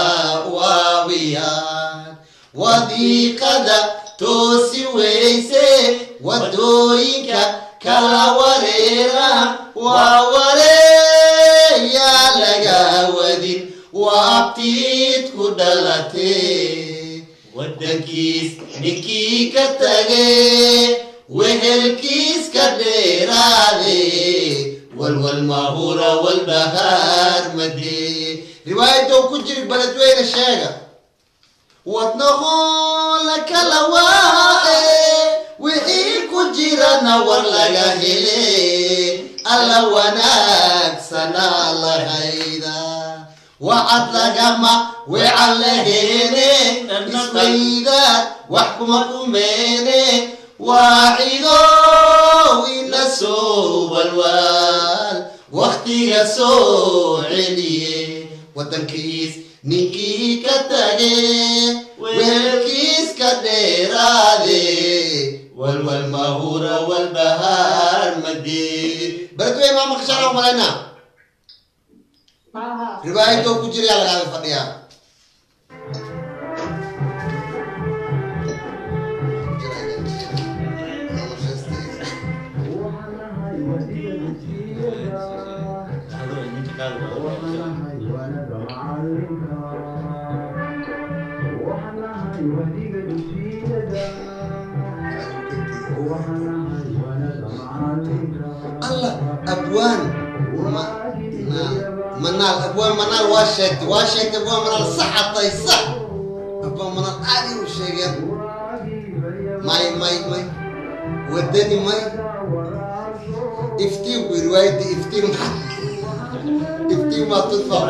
waawiyaan wadiiqada toosi weyse wadooyinka kala wareeraan waa wareeyaa laga wadin waabtiid ku dhalatee wadankiis ninkii ka tage wehelkiis ka dheeraade walwal mahura walbahaar madee riwaayadow ku jiri beledweyne sheega wadnahoo la kala waace wixii ku jirana war laga hele alla wanaagsanaa lahayda wacad lagama weecan laheene ismaydaad wax kuma kumeene waacidow ina soo walwaal waktiga soo celiye wadankiis ninkii ka tage weelkiis ka dheeraade walwal mahura walbahaar madee beledweyne maa maqashaan malayna riwaayadoo ku jira yaa lagaaga fadhiyaa الله أبوان منال أبوان منال واشيت أبوان منال صح طي صح أبوان منال عادي وشيء ماي ودني ماي افتي بروايتي افتي ما تدفع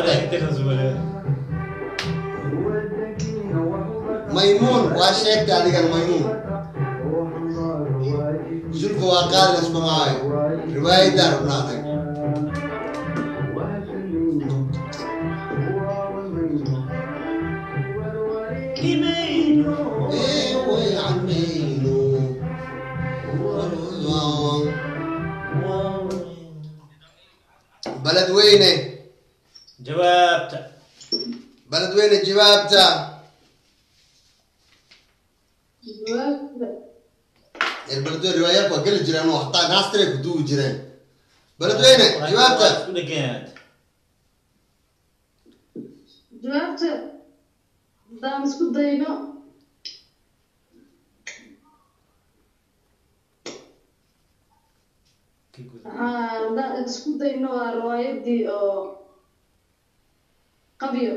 ميمون واشيت عليك الميمون شوف واقال اسمه معاي رواية دار بناتك ايه وي عمينو بلد وينه جوابته بلد وينه جوابته البلدوين روايات وقل جيران وحطا ناس ترى كدو جيران بلدوين جوابته جوابته دام اسكو داينو لا اسكو داينو روايات دي قبيو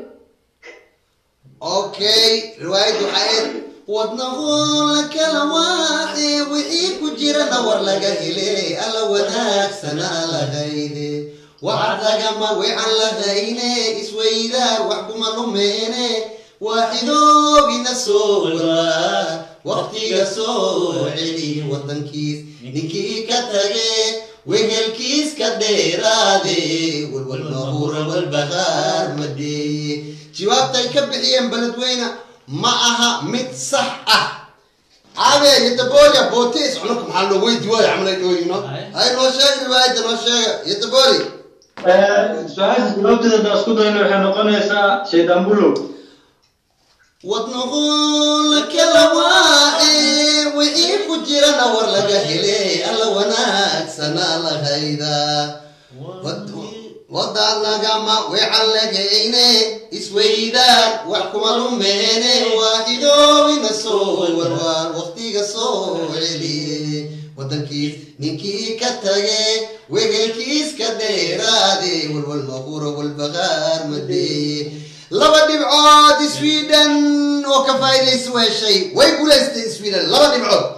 اوكي رواية وحيد wadnahoo la kala waaxe wixii ku jira nawar laga hele alla wanaagsanaa lahayde waxaad lagama weecan lahayne isweydaar wax kuma lumeene waaxidoogina soo walwaa waqtiga soo celi wadankiis ninkii ka tage wehelkiis ka dheeraade walwalmahura walbaqaar madee jawaabtay ka bixiyeen beledweyne ma aha mid sax ah عامل يتبولي بوتيس عنك محل ويدي ولا عمل يدوينه هاي نوشة الواحد نوشة يتبولي سؤال جوابت إذا أسكت إنه إحنا قلنا شيطان بلو وتنقول لك الواعي وإيه فجرنا ورلك هلي الله وناك سنا لغيدا وضع لقما وعلق عيني اسويدان وحكم الأمين واحدو من الصول والوال وقتي قصول علي ودنكيس ننكي كتاقي وقلكيس كديرادي والمغور والبغار مدي لبا دبعود سويدن وكفايد يسوي شيء ويقول سويدن لبا دبعود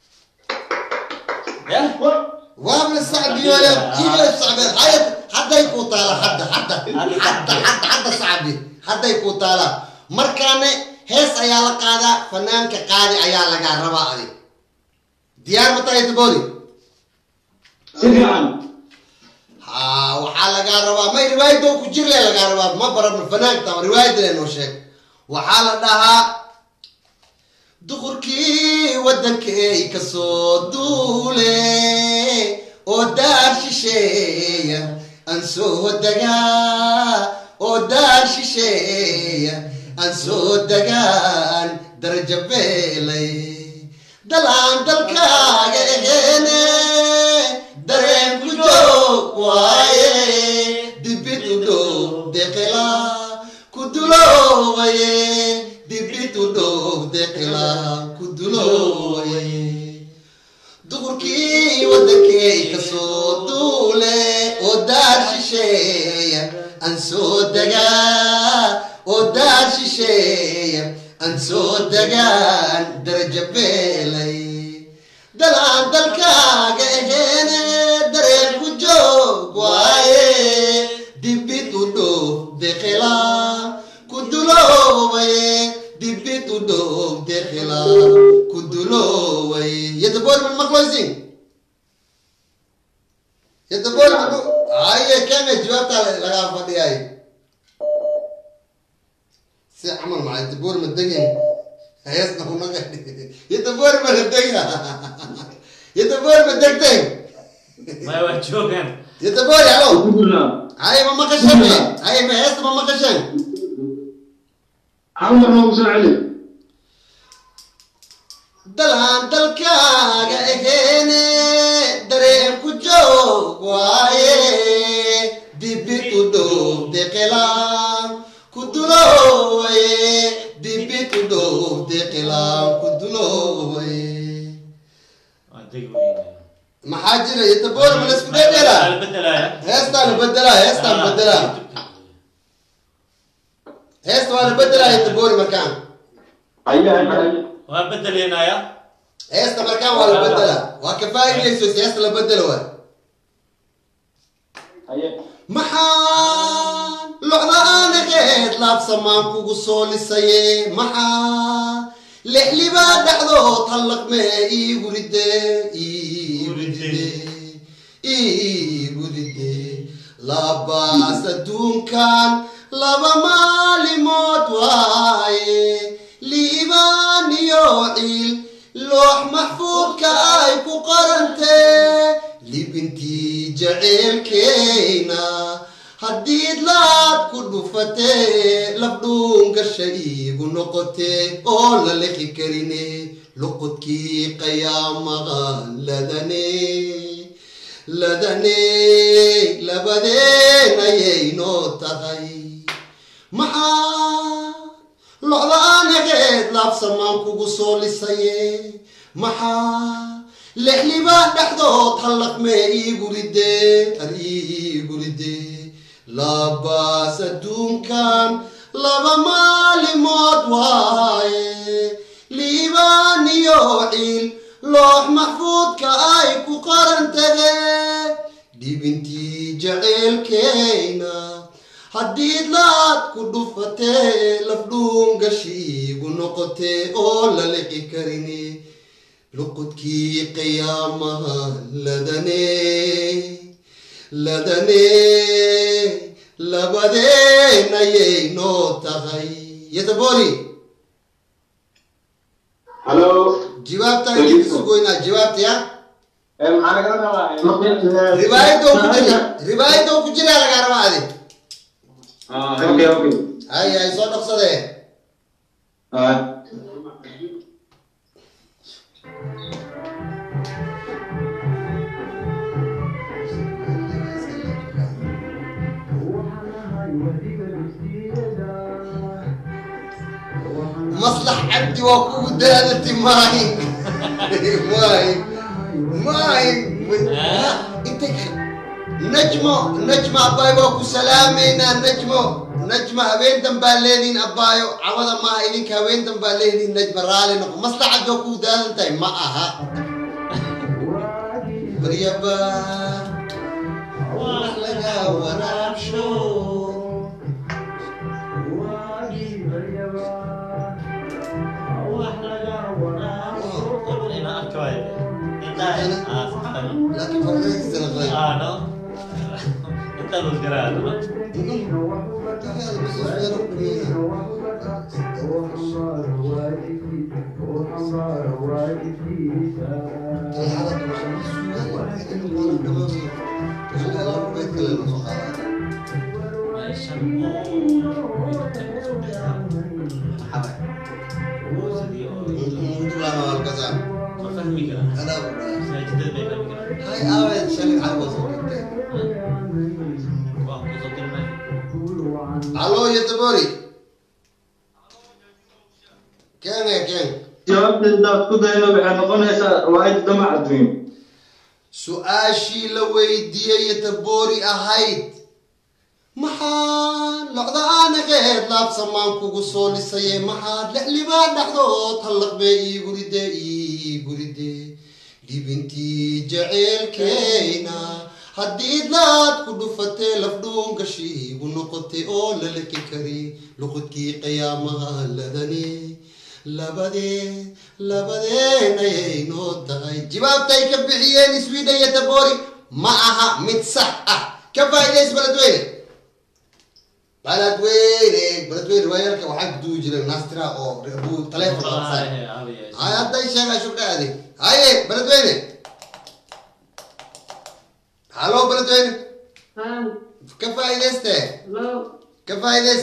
وابن الصعب يولا كيف الصعب حتى يكون طالع حتى صعبي حتى يكون طالع مركانه هيس عيال قادا فنان كقاضي عيال لقى رباعي ديار متى يتبولي سريعا وحال لقى رباعي ما رواية دو كجير لي لقى رباعي ما برب الفنان تام رواية لأنه شيء وحال لها دخركي ودنكي كسود دولي ودار شيشية أنسو الدقان ودار شيشية أنسو الدقان درجة بيلي دلان دلكاقة إغيني درين كجوك وايه دبيتو دو دقلا كدلو وايه دبيتو دو دقلا كدلو وايه دغركي ودكي كسو دولي ودار شيشية أنسو الدقان ودار شيشية أنسو الدقان درجة بيلي دلان دلكاقة إهيني درين كجوك وايه دبيتو دو دخلا كدلو وايه دبيتو دو دخلا كدلو وايه يتبول من مقلوزين يتبول من هاي كم جوابت على لغا فدي هاي سي عمل مع يتبول من الدنيا هيسنا هناك يتبول من الدنيا يتبول من الدنيا ما يوجهون يتبول يا لو هاي ما مقشن هاي ما هيس ما مقشن عمر موسى علي دلان دلكاقة إهيني درين كجوك وايه دبيتو دو دقلام كدلو وايه دبيتو دو دقلام كدلو وايه محاجرة يتبول من اسكو ديلا هيستا نبدلا هيستا نبدلا يتبول مكان أيها وبدل هنا يا هيستا مكان ولا بدلا وكفاية يسوس هيستا لبدلا ولا محان لعنا نغيت لاب سمان كوكو سولي سيه محان لحلي بعد دحضو طلق ما يوريدي لاباس الدون كان لابا مالي موت واي ليبان يوعيل لوح محفوظ كايكو قرنتي لبنتي جعيل كينا هديد لاب كردو فتي لبدون كشريب نقطي أولا لكي كريني لقدكي قيام غان لدني لبدين يينو تغي محا لعلان يغيد لاب سمان كوكو سولي سيه محا لحلي بعد دحضو تحلق ما يقولي لاباس الدون كان لابا مالي موت واي ليبان يوعيل لوح محفوظ كايكو قرنتغي دي بنتي جعيل كينا هديد لات كدفتي لفدون قشيب نقطي أولا لقي كريني luqudkii qiyaamaha ladane ladane labadeenayay noo tahay yatabori Hello. jawaabta sugoynaa jawaabta ya maxaa nagala rabaa ribaayadoo ku jira lagaa rabaa adi okay ay soo dhaqsadee مصلح عبدي وأكو دادتي ماين ماين انت نجمة أباي وأكو سلامينا نجمة هوين دنبالينين أبايو عوضا ما إليك هوين دنبالينين نجمة رالي نقو مصلح عبدي وأكو دادتي معها بريبا وحلقا ونبشو لكن فرق السنة غير no انت لو جراد هاي آوي شلك على وصول الو يتبوري كان جوابت انت كده انه بحنقون هسه وايد دمع الدين سؤاشي لويدية يتبوري أهيد محال لعضا أنا غير لاب سمان كوكو سولي سيه محال لحلي بان لحظوت هلق بي قريدي دي بنتي جعيل كينا هديد لاد كدو فتي لفدون قشي ونقطي أول لك كري لقدكي قيامها لدني لبدين ينو داي جواب تاي كبحيين سويدا يتبوري معها متصحة كفايدة بلدوين ويرك وحق دوجر الناس ترى او ركبوا تليفون هاي هذا الشيء شو هذه هاي بلدوين هالو بلدوين كفايدة كفايدة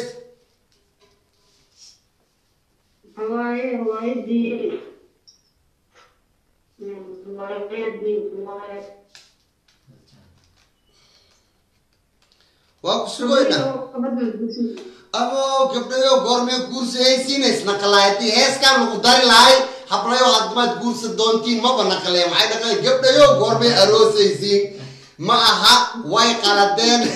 واكو سوينا أبو كبديو غورمي كورس هيسينس نقلايتي هيس كان مقدار لاي حبريو عدمت كورس دونتين ما بنقلاي معي نقلاي كبديو غورمي أروس هيسين معها واي قلدين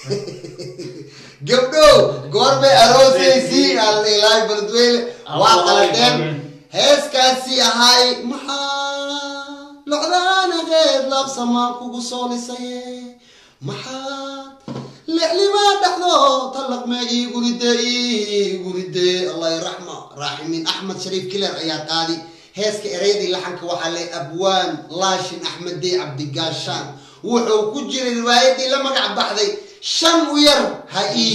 كبديو غورمي أروس هيسين على لاي بردويل وقلدين هيس كاسي هاي محا لعدانا غير لابس ما كوكو سولي سيه محا لعلي ما دحضو طلق ما يقولي الله يرحمه راحمين أحمد شريف كلر أيات قادي هيسك إريدي لحنك وحالي أبوان لاشن أحمد دي عبد القاشان وحو كجر الرواية لما قعد بحضي شم وير هاي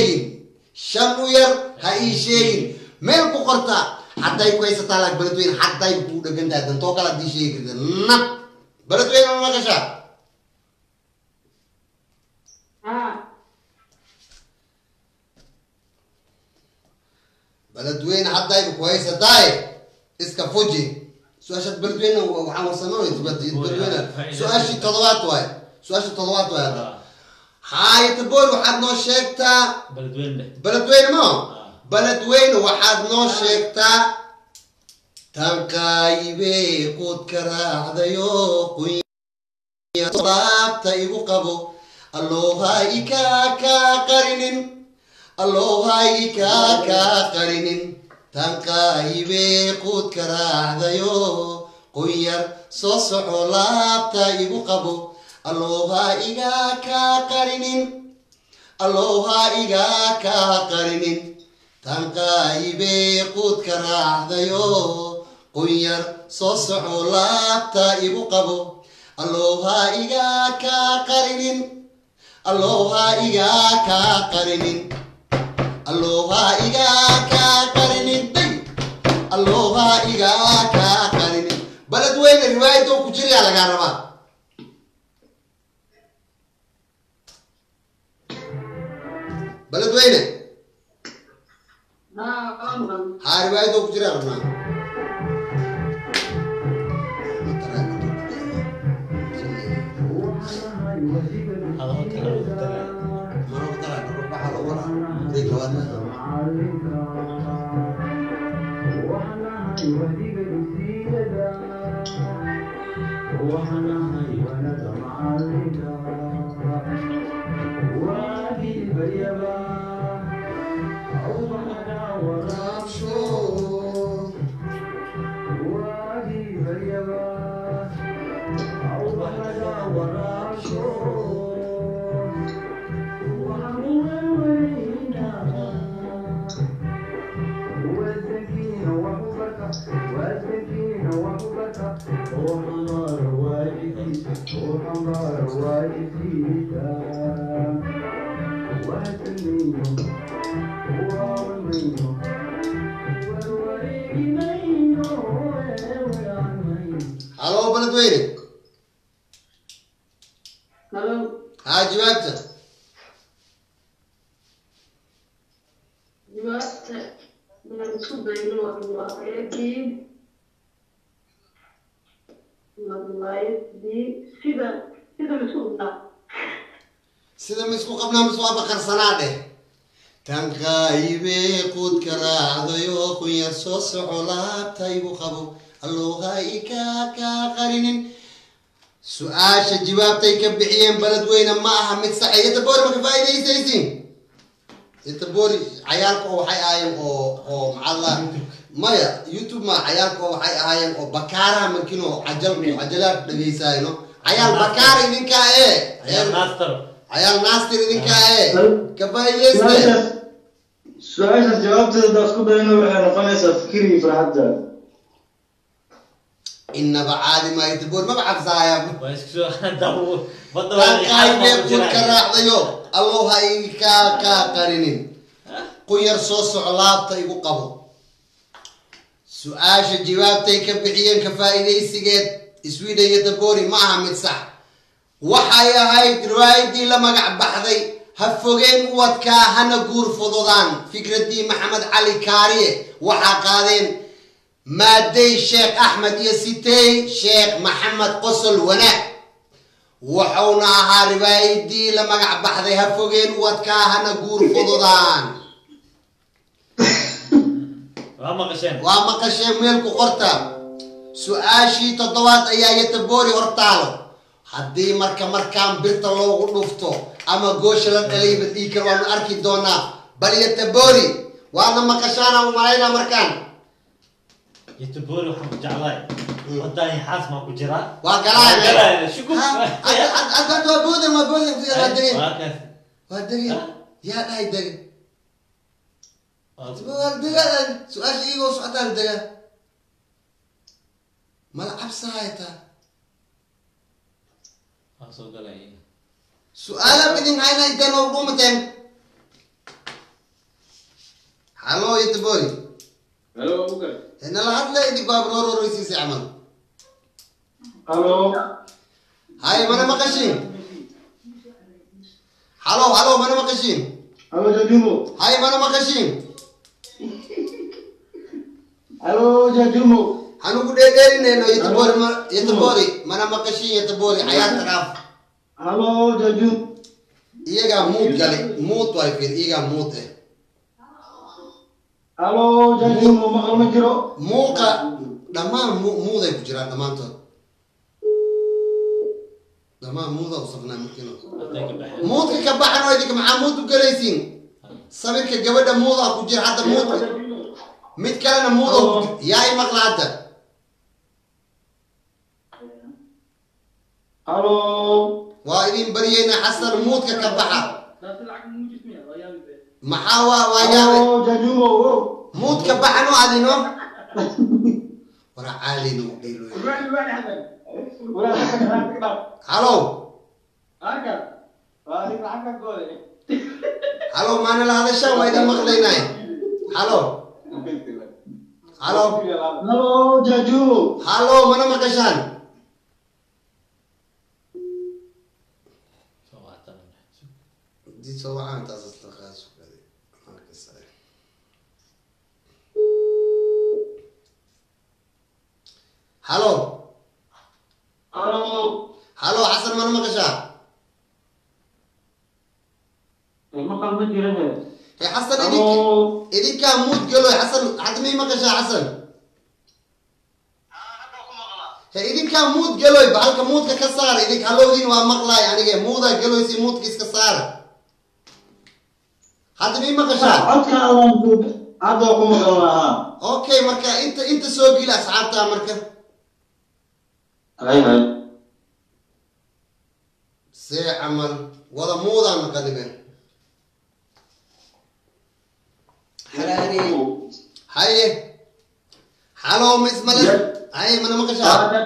شيء ملكو قرطا حتى يكوي ستالك بردوين حتى يكو دقن دادن توقع دي شيء كده نب بردوين ما كشا بلدوين حتى يبقى كويسة داي اسكا فوجي سؤال بلدوين وعمر سنوي بلدوين سؤال تضوات واي هذا هاي تقول واحد نو شيكتا بلدوين ما بلدوين واحد نو شيكتا تنقايبي قد كرا عديو قوي طلاب تايبو قبو الله هايكا كقرنين الله هايكا كقرنين تنقايبي قد كرا عديو قوير صوص علاب تايبو قبو الله هايكا كقرنين الله هايكا كقرنين تنقايبي قد كرا عديو qunyar soo soco laabta igu qabo allowha iga kaa qarinin allowha iga kaa qarinin allowha iga kaa qarinin allowha iga kaa qarinin beledweyne riwaayadoo ku jirayaa lagaa rabaa beledweyne haa riwaayadoo ku jiraa rabnaa Halo beledweyne haa jawaabta sida ma isku qabnaa mis waa baqarsanaa dheh tan qaayibee quudka raacdayo qunyar soo soco laabta igu qabo allowha iga kaa qarinin su-aasha jawaabtay ka bixiyeen beledweyne ma aha mid sax yataboori ma ka faa'iidaysaysin yataboori cayaalka oo waxay ahaayeen oo macalla maya youtube ma cayaalka oo waxay ahaayeen oo bakaaraha markino cajalaad dhegeysaayno cayaal bakaar idinkaa cayaal naastir idinkaa ka faa'iidayste su-aashaas jawaabteeda haddaa isku dayno waxay noqonaysaa fikirigii farxadda إنما عادي ما يتبون ما بعرف زايم. تقايم يقول كراع ضيو الله هاي كا قرنين. قير صوص علاب طيب قبو. سؤال الجواب تيكبعين كفائدة يسجد سويدا يتبوري معها متسع. وحيا هاي روايدي لما قعد بحذي هفوجين واتكا هنقور فضودان فكرة دي محمد علي كاريه وحقادين مادي الشيخ أحمد يسيتي شيخ محمد قصل وناء وحوناها رواية دي لما قعد بحذيها فوقين واتكاها نقور فضودان وما قشين ميلكو قرطة سؤاشي تضوات ايا يتبوري هرطالو حدي مركان برتا لو غلوفتو اما قوش للقليب الديكر وانا اركي دونا بل يتبوري وانا مقشانا ومراينا مركان يتبوري وحمد جعلاي وداني حاس ما كجرا وقلاي شكو أنت وبودن وبودن في الدنيا هكذا والدنيا يا هاي دقة الدقة سؤال شيء وسؤال الدقة ما لعب سايتا سؤال بدين هاي نايتين وبومتين هلو يتبوري هلو أبو بكر هنا لا هتلاقي دي باب نور ورئيسي عمل هلو هاي ما انا مقشين هلو ما انا مقشين هلو جاجومو هاي ما انا مقشين هلو جاجومو هنو قد ايدين انه يتبوري ما انا مقشين يتبوري حياة تقاف هلو جاجوم ايجا موت قالي موت وايفين ايجا موت هلو جاجومو مقل مجرو موقع دمان موضة يبجران دمانتو دمان موضة وصفنا ممكنه موت كبحنا ويدك مع موت وقليسين سميك قبل موضة كجير حتى موت متكلم موضة ياي مقلعته هلو وايدين برينا حسن موت كبحة محاوى وياوي هلو جاجومو موت كبحنا وعدينو ورا عالي نقديلو الوالي حسن ولا حسن هلو أركب وادي معك قولي هلو ما انا هذا الشيء ما يدي مقليناي هلو هلو هلو جاجو هلو ما انا مكشان دي سواء عن تاسس تخاص كذي ما كسر هلو هلو هلو حسن ما انا مكشان ما قلبت جريه يا حسن هلو إذا كان موت قالوا يا حسن حد مين مكشان حسن إذا كان موت قالوا يبقى موت كسر إذا هلو دين ومقلا يعني مودا قالوا يسي موت كيس كسر حد مين مكشان عدك الله عدوكم مقلها اوكي مركا انت سوقي لاسعارتها مركا هاي سي عمل ولا موضة مقدمين حلالي هاي حلو مسملة هاي من مكشاف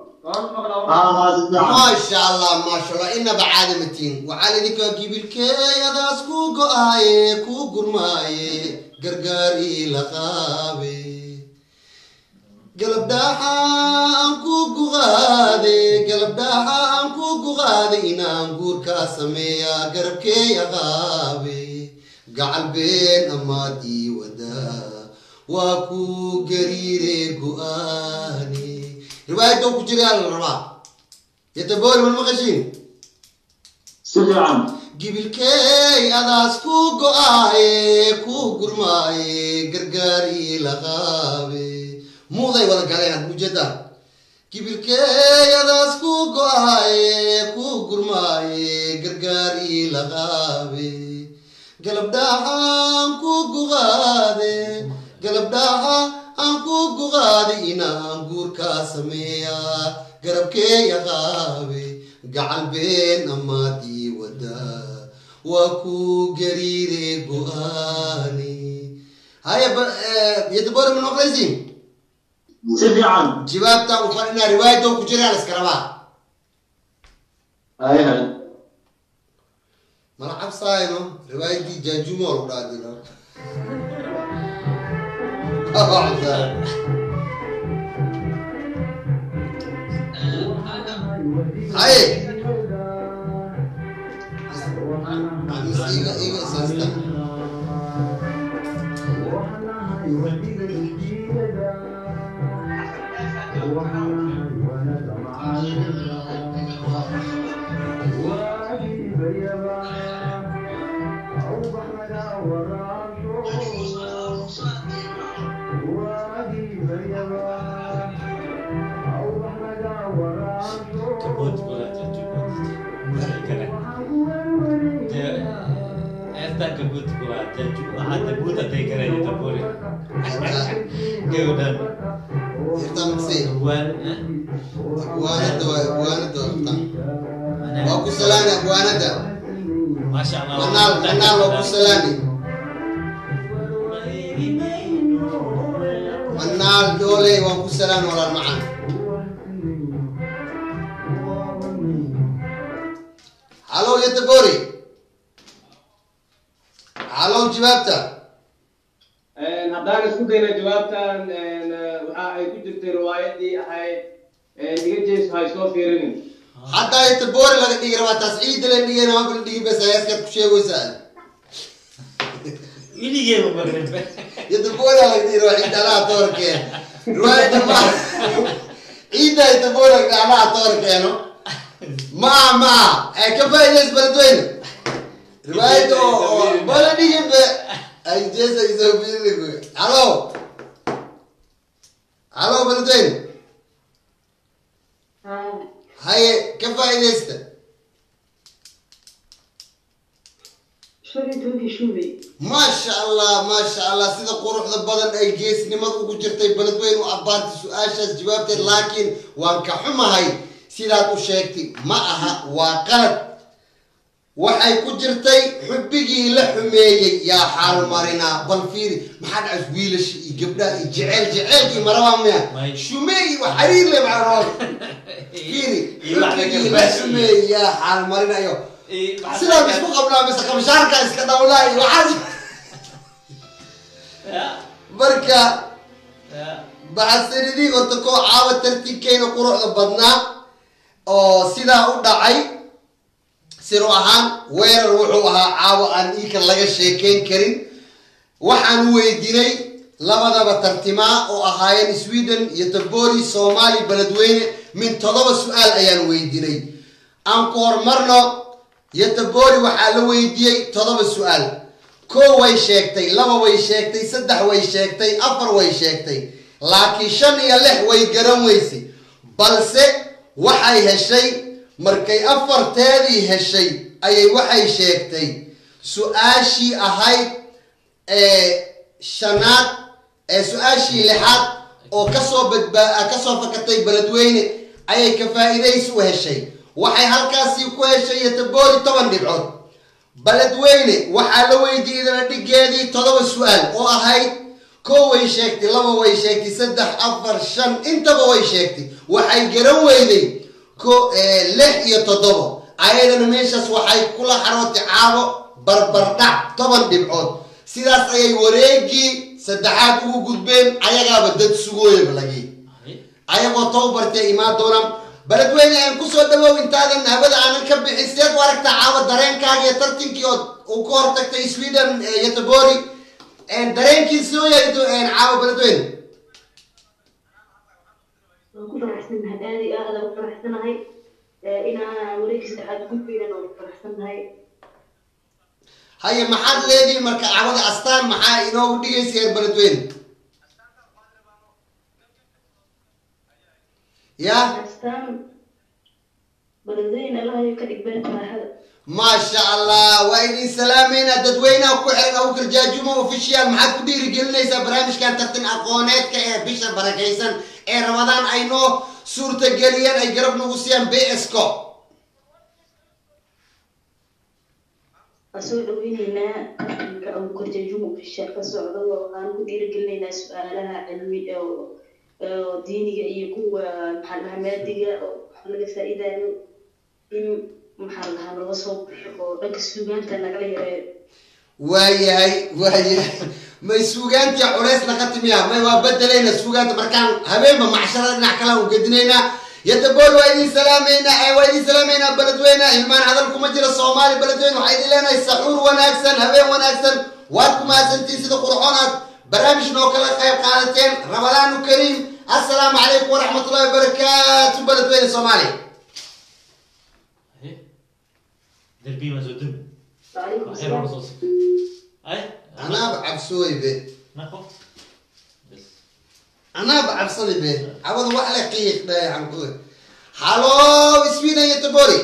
ما شاء الله إن بعد متين وعلى ذيك قبل كي هذا سكو قاي كو قرماي قرقاري لخابي قلب داحا كو قغادي قلب داحا كو قغادي إنام قور كاسمية قرب كي غابي قعل بين أمادي ودا واكو قريري قواني رواية دوكو جري على الرواء يتبول من المغشين سجعان قبل كي أداس كو قوائي كو قرمائي قرقاري لغابي مو ذي ولا قاليها مجدا قبل كي أداس كو قوائي كو قرمائي قرقاري لغابي قلب داحان كو قغادي قلب داحان كو قغادي إنام قور كاسمية قرب كي يغابي قعل بين أمادي ودا وكو قريري قواني هاي يدبر من مقلسين سجعان جوابتا وفرنا رواية دوكو جري على السكربات هاي ملعب صاينو رواية دي جاجوما ورادنا هاي إيغا ساستا كبوت كلها esta kebut kula jaju ada buta tegara itu boleh kemudian Irtam si buan buana tu Waku selani buana tu masya Allah Manal waku selani Manal dole waku selani walar ma'an Halo Yatebori Halo jawaabta haddaan isku dayna jawaabtan waxa ay ku jirtay riwaayadii ahayd iga jees hay soo fiirinin hadda Yatebori laga dhigi rabaa tasciid la dhigay ma bil dhigi bas ayaska ku sheegaysaa iligay ma magrib Yatebori laga dhigi rabaa idala toorkeen riwaayada ma ida Yatebori laga ala toorkeeno ma ka faa'iideys baladweyn riwaayado bala dhigi ay jeesa isoo fiirigo halo baladweyn haye ka faa'iideysta ما شاء الله سيدا قروح ذا بدن أي جيس نمط وجرتي بلدوين وعبارتي سؤاشاس جوابتي لكن وانك حما هاي سيدا تشيكتي معها وقلت waxay ku jirtay xubbigii la xumeeyey yaa xaal marinaa bal fiiri maxaa dhacay wiilasha iyo gabdhaha iyo jeceelkii marabaa miya shumeey wax xariir leh macnaa fiiri xubbigii la xumeeyey yaa xaal marinayo sidaa isku qabnaa mise qabshaarka iska dhawlaa iyo waxaas marka baxasanidii horta koo caawa tartiibkeena quruxda badnaa oo sidaa u dhacay siro ahaan weerar wuxuu ahaa caawa aan iika laga sheekayn karin waxaan weydiinay labadaba tartimaa oo ahaayeen Sweden iyo Tabori Soomaali beledweyne min 7 su'aal ayaan weydiinay aan ku hormarno iyo Tabori waxaa la weydiiyey 7 su'aal koo way sheegtay laba way sheegtay saddex way sheegtay afar way sheegtay laakiin 5 iyo 6 way garan weysay balse waxay heshay markay afarteedii heshay ayay waxay sheegtay su'aashii ahayd shanaad su'aashii lixaad oo kasoo fakatay beledweyne ayay ka faa'iidaysi u heshay waxay halkaasi ku heshay Tabori 10 dhibcood beledweyne waxaa la weydiiyay dhigeedii 7 su'aal oo ahayd koo way sheegtay laba way sheegtay saddex afar shan intaba way sheegtay waxay garan weyday ko 6 iyo 7 ayadana meeshaas waxay kula xarootay caabo barbardhac 10 dhibcood sidaas ayay wareegii saddexaad ugu gudbeen ayagaaba dad sugooyaba lagi ayagoo towbartay imaan doonaan beledweyne aan ku soo dhawow intaadan habada aanan ka bixin sideed u aragtaa caawa dareenkaaga iyo tartinkii oo ka hortagtay Sweden iyo Tabori dareenkiisa soo yeelto caawa beledweyne ku faraxsanahay aadi aad ugu faraxsanahay inaan wareegii saddexaad gudbeyna oo faraxsanahay haye maxaad leedihiin marka caawada astaan maxaa inoogu dhigaysa beledweyne ya astaan beledweyne allah ka dhigbeen farxada ما شاء الله وإني سلامينا ددوينا وكحل أو كرجاجوما وفيشيال محد كدير قلنا برامج كان ترتن أقونات كبيشة بركيسان رمضان أينو سورة قليان أي قرب نغسيان بي اسكو أسوء دوينينا أو كرجاجوما وفيشيال كسوعدو وقان كدير قلنا سؤالها علمي أو ديني يكون محلها مادية أو محلها فائدة إن maxaa lahaa laga soo bixi oo dhanka suugaanta nagala yareeyo waayahay may suugaantii culays laga timiya may waa bedelayna suugaanta markaan habeenba macshara dhinac kale u gedinaynaa Tabori waa idin salaameynaa beledweyne ilmaan hadal kuma jira Soomaali beledweyne waxay idin leenahay saxuur wanaagsan habeen wanaagsan waad ku mahadsantiin sida qurxoonaad barnaamij noo kala qayb qaadateen ramadaanu kariim assalaamu calaykum waraxmatullaahi wabarakaatu beledweyne Soomaali دربي ما زودم وعليكم خير السلام ونصوص اي أنا بعبسوي به ما خو بس أنا بعبصلي به عوض وحلة قيق ده يا عم كله حلو سوينا يا Tabori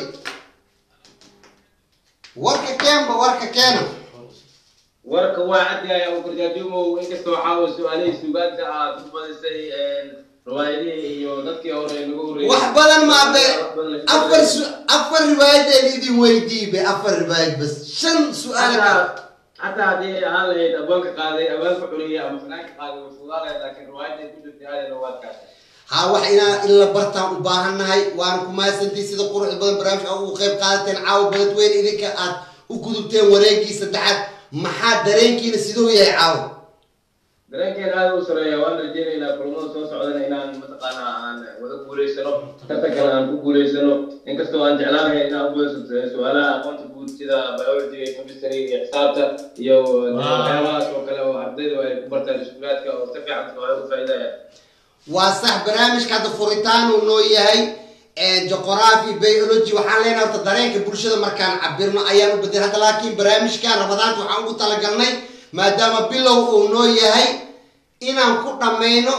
وركة كام بوركة كام warka waa cadyahay oo kurjaajumo inkastoo caawa su'aalihii suugaanta aad u badisay riwaayadihii iyo dadkii hore nagu horeeyay wax badan ma be afar riwaayad idin weydiiyay be afar riwaayad bas shan su'aal حتى هذه هاي أبوك قاضي أبوك حرية أبو فلان قاضي وفلان لكن رواية كل في هذه الروايات كذا ها وحنا إلا برتا وباهناي وأنكم ما سنتي سيد قروح بدن برامج أو خيب قادتين عاو بلدوين إذا كأت وكذبتين وريكي سدعات محاد درينكي نسيدو يا عاو درينكي هذا وسرية وأنا رجينا إلى برموس وسعودنا إلى متقنا عن وذكوري سنو تتكلم عن كوكولي سنو إن كستو عن جعلانها إلى أبو سؤالها كنت بقول كذا بيولوجي كمبيوتري حسابته يو حيوانات وكلا وعدد وكبرت الشغلات كارتفع عن فائدة وصح برامج كذا فوريتان ونوياي جغرافي بيولوجي waxaan leenahay horta dareenka bulshada markaan cabirno ayaan u bedel hada laakiin barnaamijkan Ramadaan waxaan ugu talagalnay maadaama bilow uu noo yahay inaan ku dhameeyno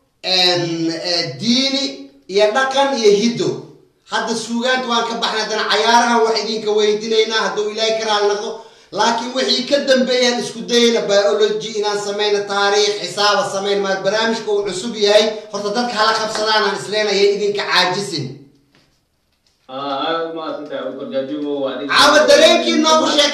diini iyo dhaqan iyo hiddo hadda suugaanta waan ka baxnay dana cayaaraha wax idinka weydiinaynaa hadduu ilaahay ka raali noqdo laakiin wixii ka dambeeyaan isku dayna biology inaan sameeyno taariikh xisaab sameeyno ma barnaamijku uu cusub yahay horta dadka hala qabsadaan aan isleenahay idinka caajisin ما أنت أقول جاجومو وادي عاود درينكي نوغو شيك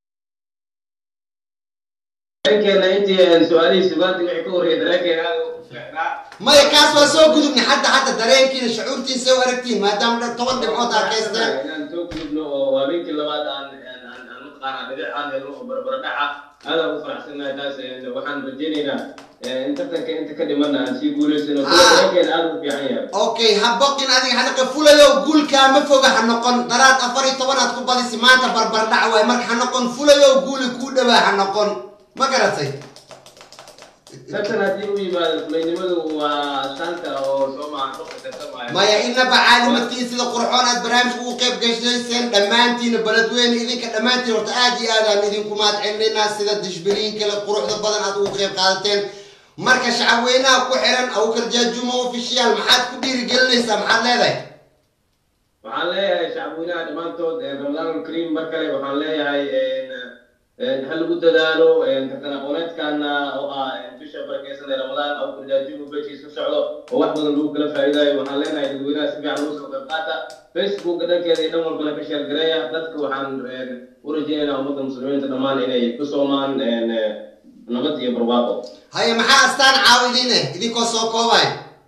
كان أنت سؤالي سؤالي وحكور يدرك ما يكاس وسو قدبني حتى درينكي شعورتي سو أركتين ما دام طبعا دبعوت عكيستان أنا توقف إنه وابيك اللواد عن نقطة بدع عن بربربعة هذا هو فرح سنة داس وحن رجينا أنت كلمنا شيء يقول سنة لكن هذا في عيال اوكي هبقين هذه حلقة فولا لو قول كام فوق حنقون درات أفري طبعا تقبل سماعة بربربعة ومرك حنقون فولا لو قول كودة حنقون ما قرأتي لكن هذه ما فلان وسانتا أو سوما ما يعينا بعالم التين سيدا قرحون البرامج وقيب قشتين دمانتين بلدوين إذن كدمانتين وتآجي هذا إذن كمات عملنا سيدا دشبرين كلا قروح دبادن هذا وقيب قادتين مركز شعوينا كحرا أو كرجاجومو في الشيال محاد كبير قلني سامحان لذي وحالي شعبونا دمانتو رمضان الكريم بركلي وحالي هاي هل قد دارو كتنا قنات كان بيشا بركيسن رمضان أو كرجاجومو بيشي سوشعلو وواحد من الوقت كلا فايدة وحالينا يدوينا سبيع نوسا وقبقاتا فيسبوك كده كده يدمون كلا كشير قرية دادك وحان ورجينا ومد المسلمين تدمان إني كسومان نبت يبرواقو هاي محا أستان عاودينه إذن كوسو كوباي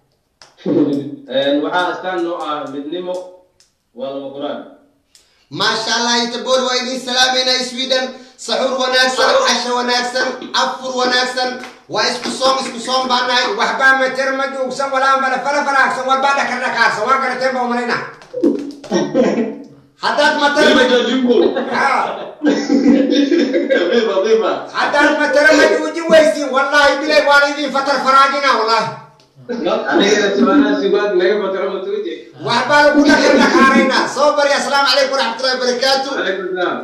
وحا أستان نوع مدنمو والمقران ما شاء الله يتبول وإذن سلامينا سويدن سحور وناكسن عشاء وناكسن أفر وناكسن وإسكو صوم باناي وحبان مترمج وكسن ولا مبلا فلا أكسن والبادة كرنكار سواء كرتين بومرينا حداد مترمج حداد مترمج وجي ويسين والله بلاي والدين فتر فراجنا والله وحبان كنا كرنكارينا صوبر يا سلام عليكم ورحمة الله وبركاته عليكم السلام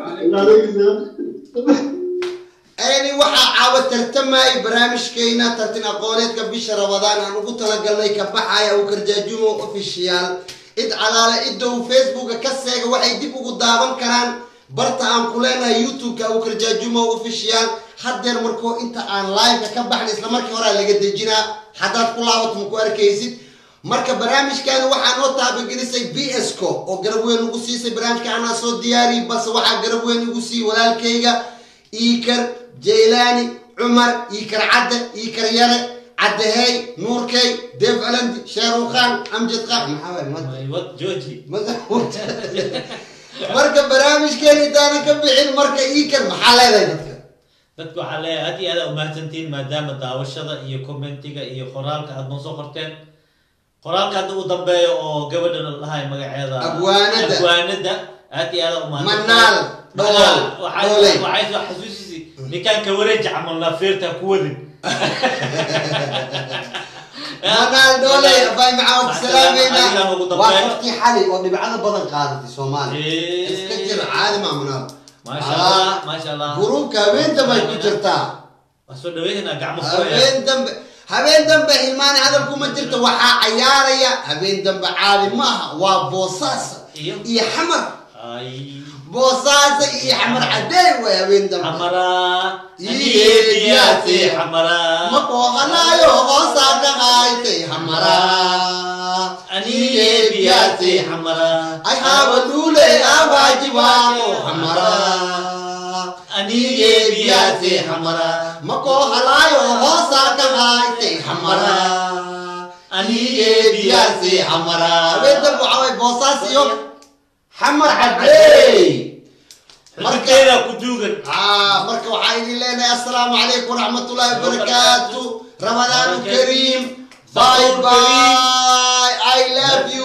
أنا وحى عاود ترتمي برامج كينا ترتين أقولت كبيش رمضان أنا قلت لك قال لي كبحايا وكرجاجومو أوفيشيال إد على إدو فيسبوك كسيك وحي ديبو قدامن كران برتا أم كلنا يوتيوب كرجاجومو أوفيشيال حدر مركو أنت عن لايف كبحني إسلام مركو ورا اللي قد جينا حدات كلها وتمكو أركيزيد marka barnaamijkan waxaa noo taabagelisay BSco oo garab weyn ugu siisay barnaamijka ana soo diyaari bas waxaa garab weyn ugu sii walaalkayga Ikar Jeylani Umar Ikar Cadde Ikar Yare Caddehay Nuurkay Dave Aland Shahrukhan Amjad Khan maxaa wad jooji marka barnaamijkan intaan ka bixin marka Ikar maxaa leedahay dadku waxaa leeyahay aad iyo aad u mahadsantiin maadaama daawashada iyo commentiga iyo qoraalka aad noo soo qorteen qoraalka hadda u dambeeyo oo gabadhan lahay magaceeda abwaanada aad iyo aad u manaal dhool waxay soo xasuusisi ninkan ka wareej camalna feerta ku wadin manaal dhoole bay macawd salaameyna waa qofkii xali oo dhibcada badan qaadatay Soomaaliya iska jir caadi ma manaal ما شاء الله gruubka habeen dambe ay ku jirtaa soo dhaweeyna gacmo habeen dambe hilmaani hadalku ma jirto waxaa cayaaraya habeen dambe caadi maaha waa Boosaaso iyo Xamar Boosaaso iyo Xamar cadeey way habeen dambe Xamara iyo Xamara ma qooqanayo Boosaaso qaaytay Xamara aniyebiyati Xamara ay hawlule awajibato Xamara aniyebiyati Xamara ma qooqanayo Boosaaso qaaytay Xamara aniyebiyati Xamara wada bucay Boosaaso iyo Xamar cadeey markeeda ku duugan marka waxa idin leenahay assalaamu calaykum waraxmatullaahi wabarakaatu Ramadan Kareem bye bye I love you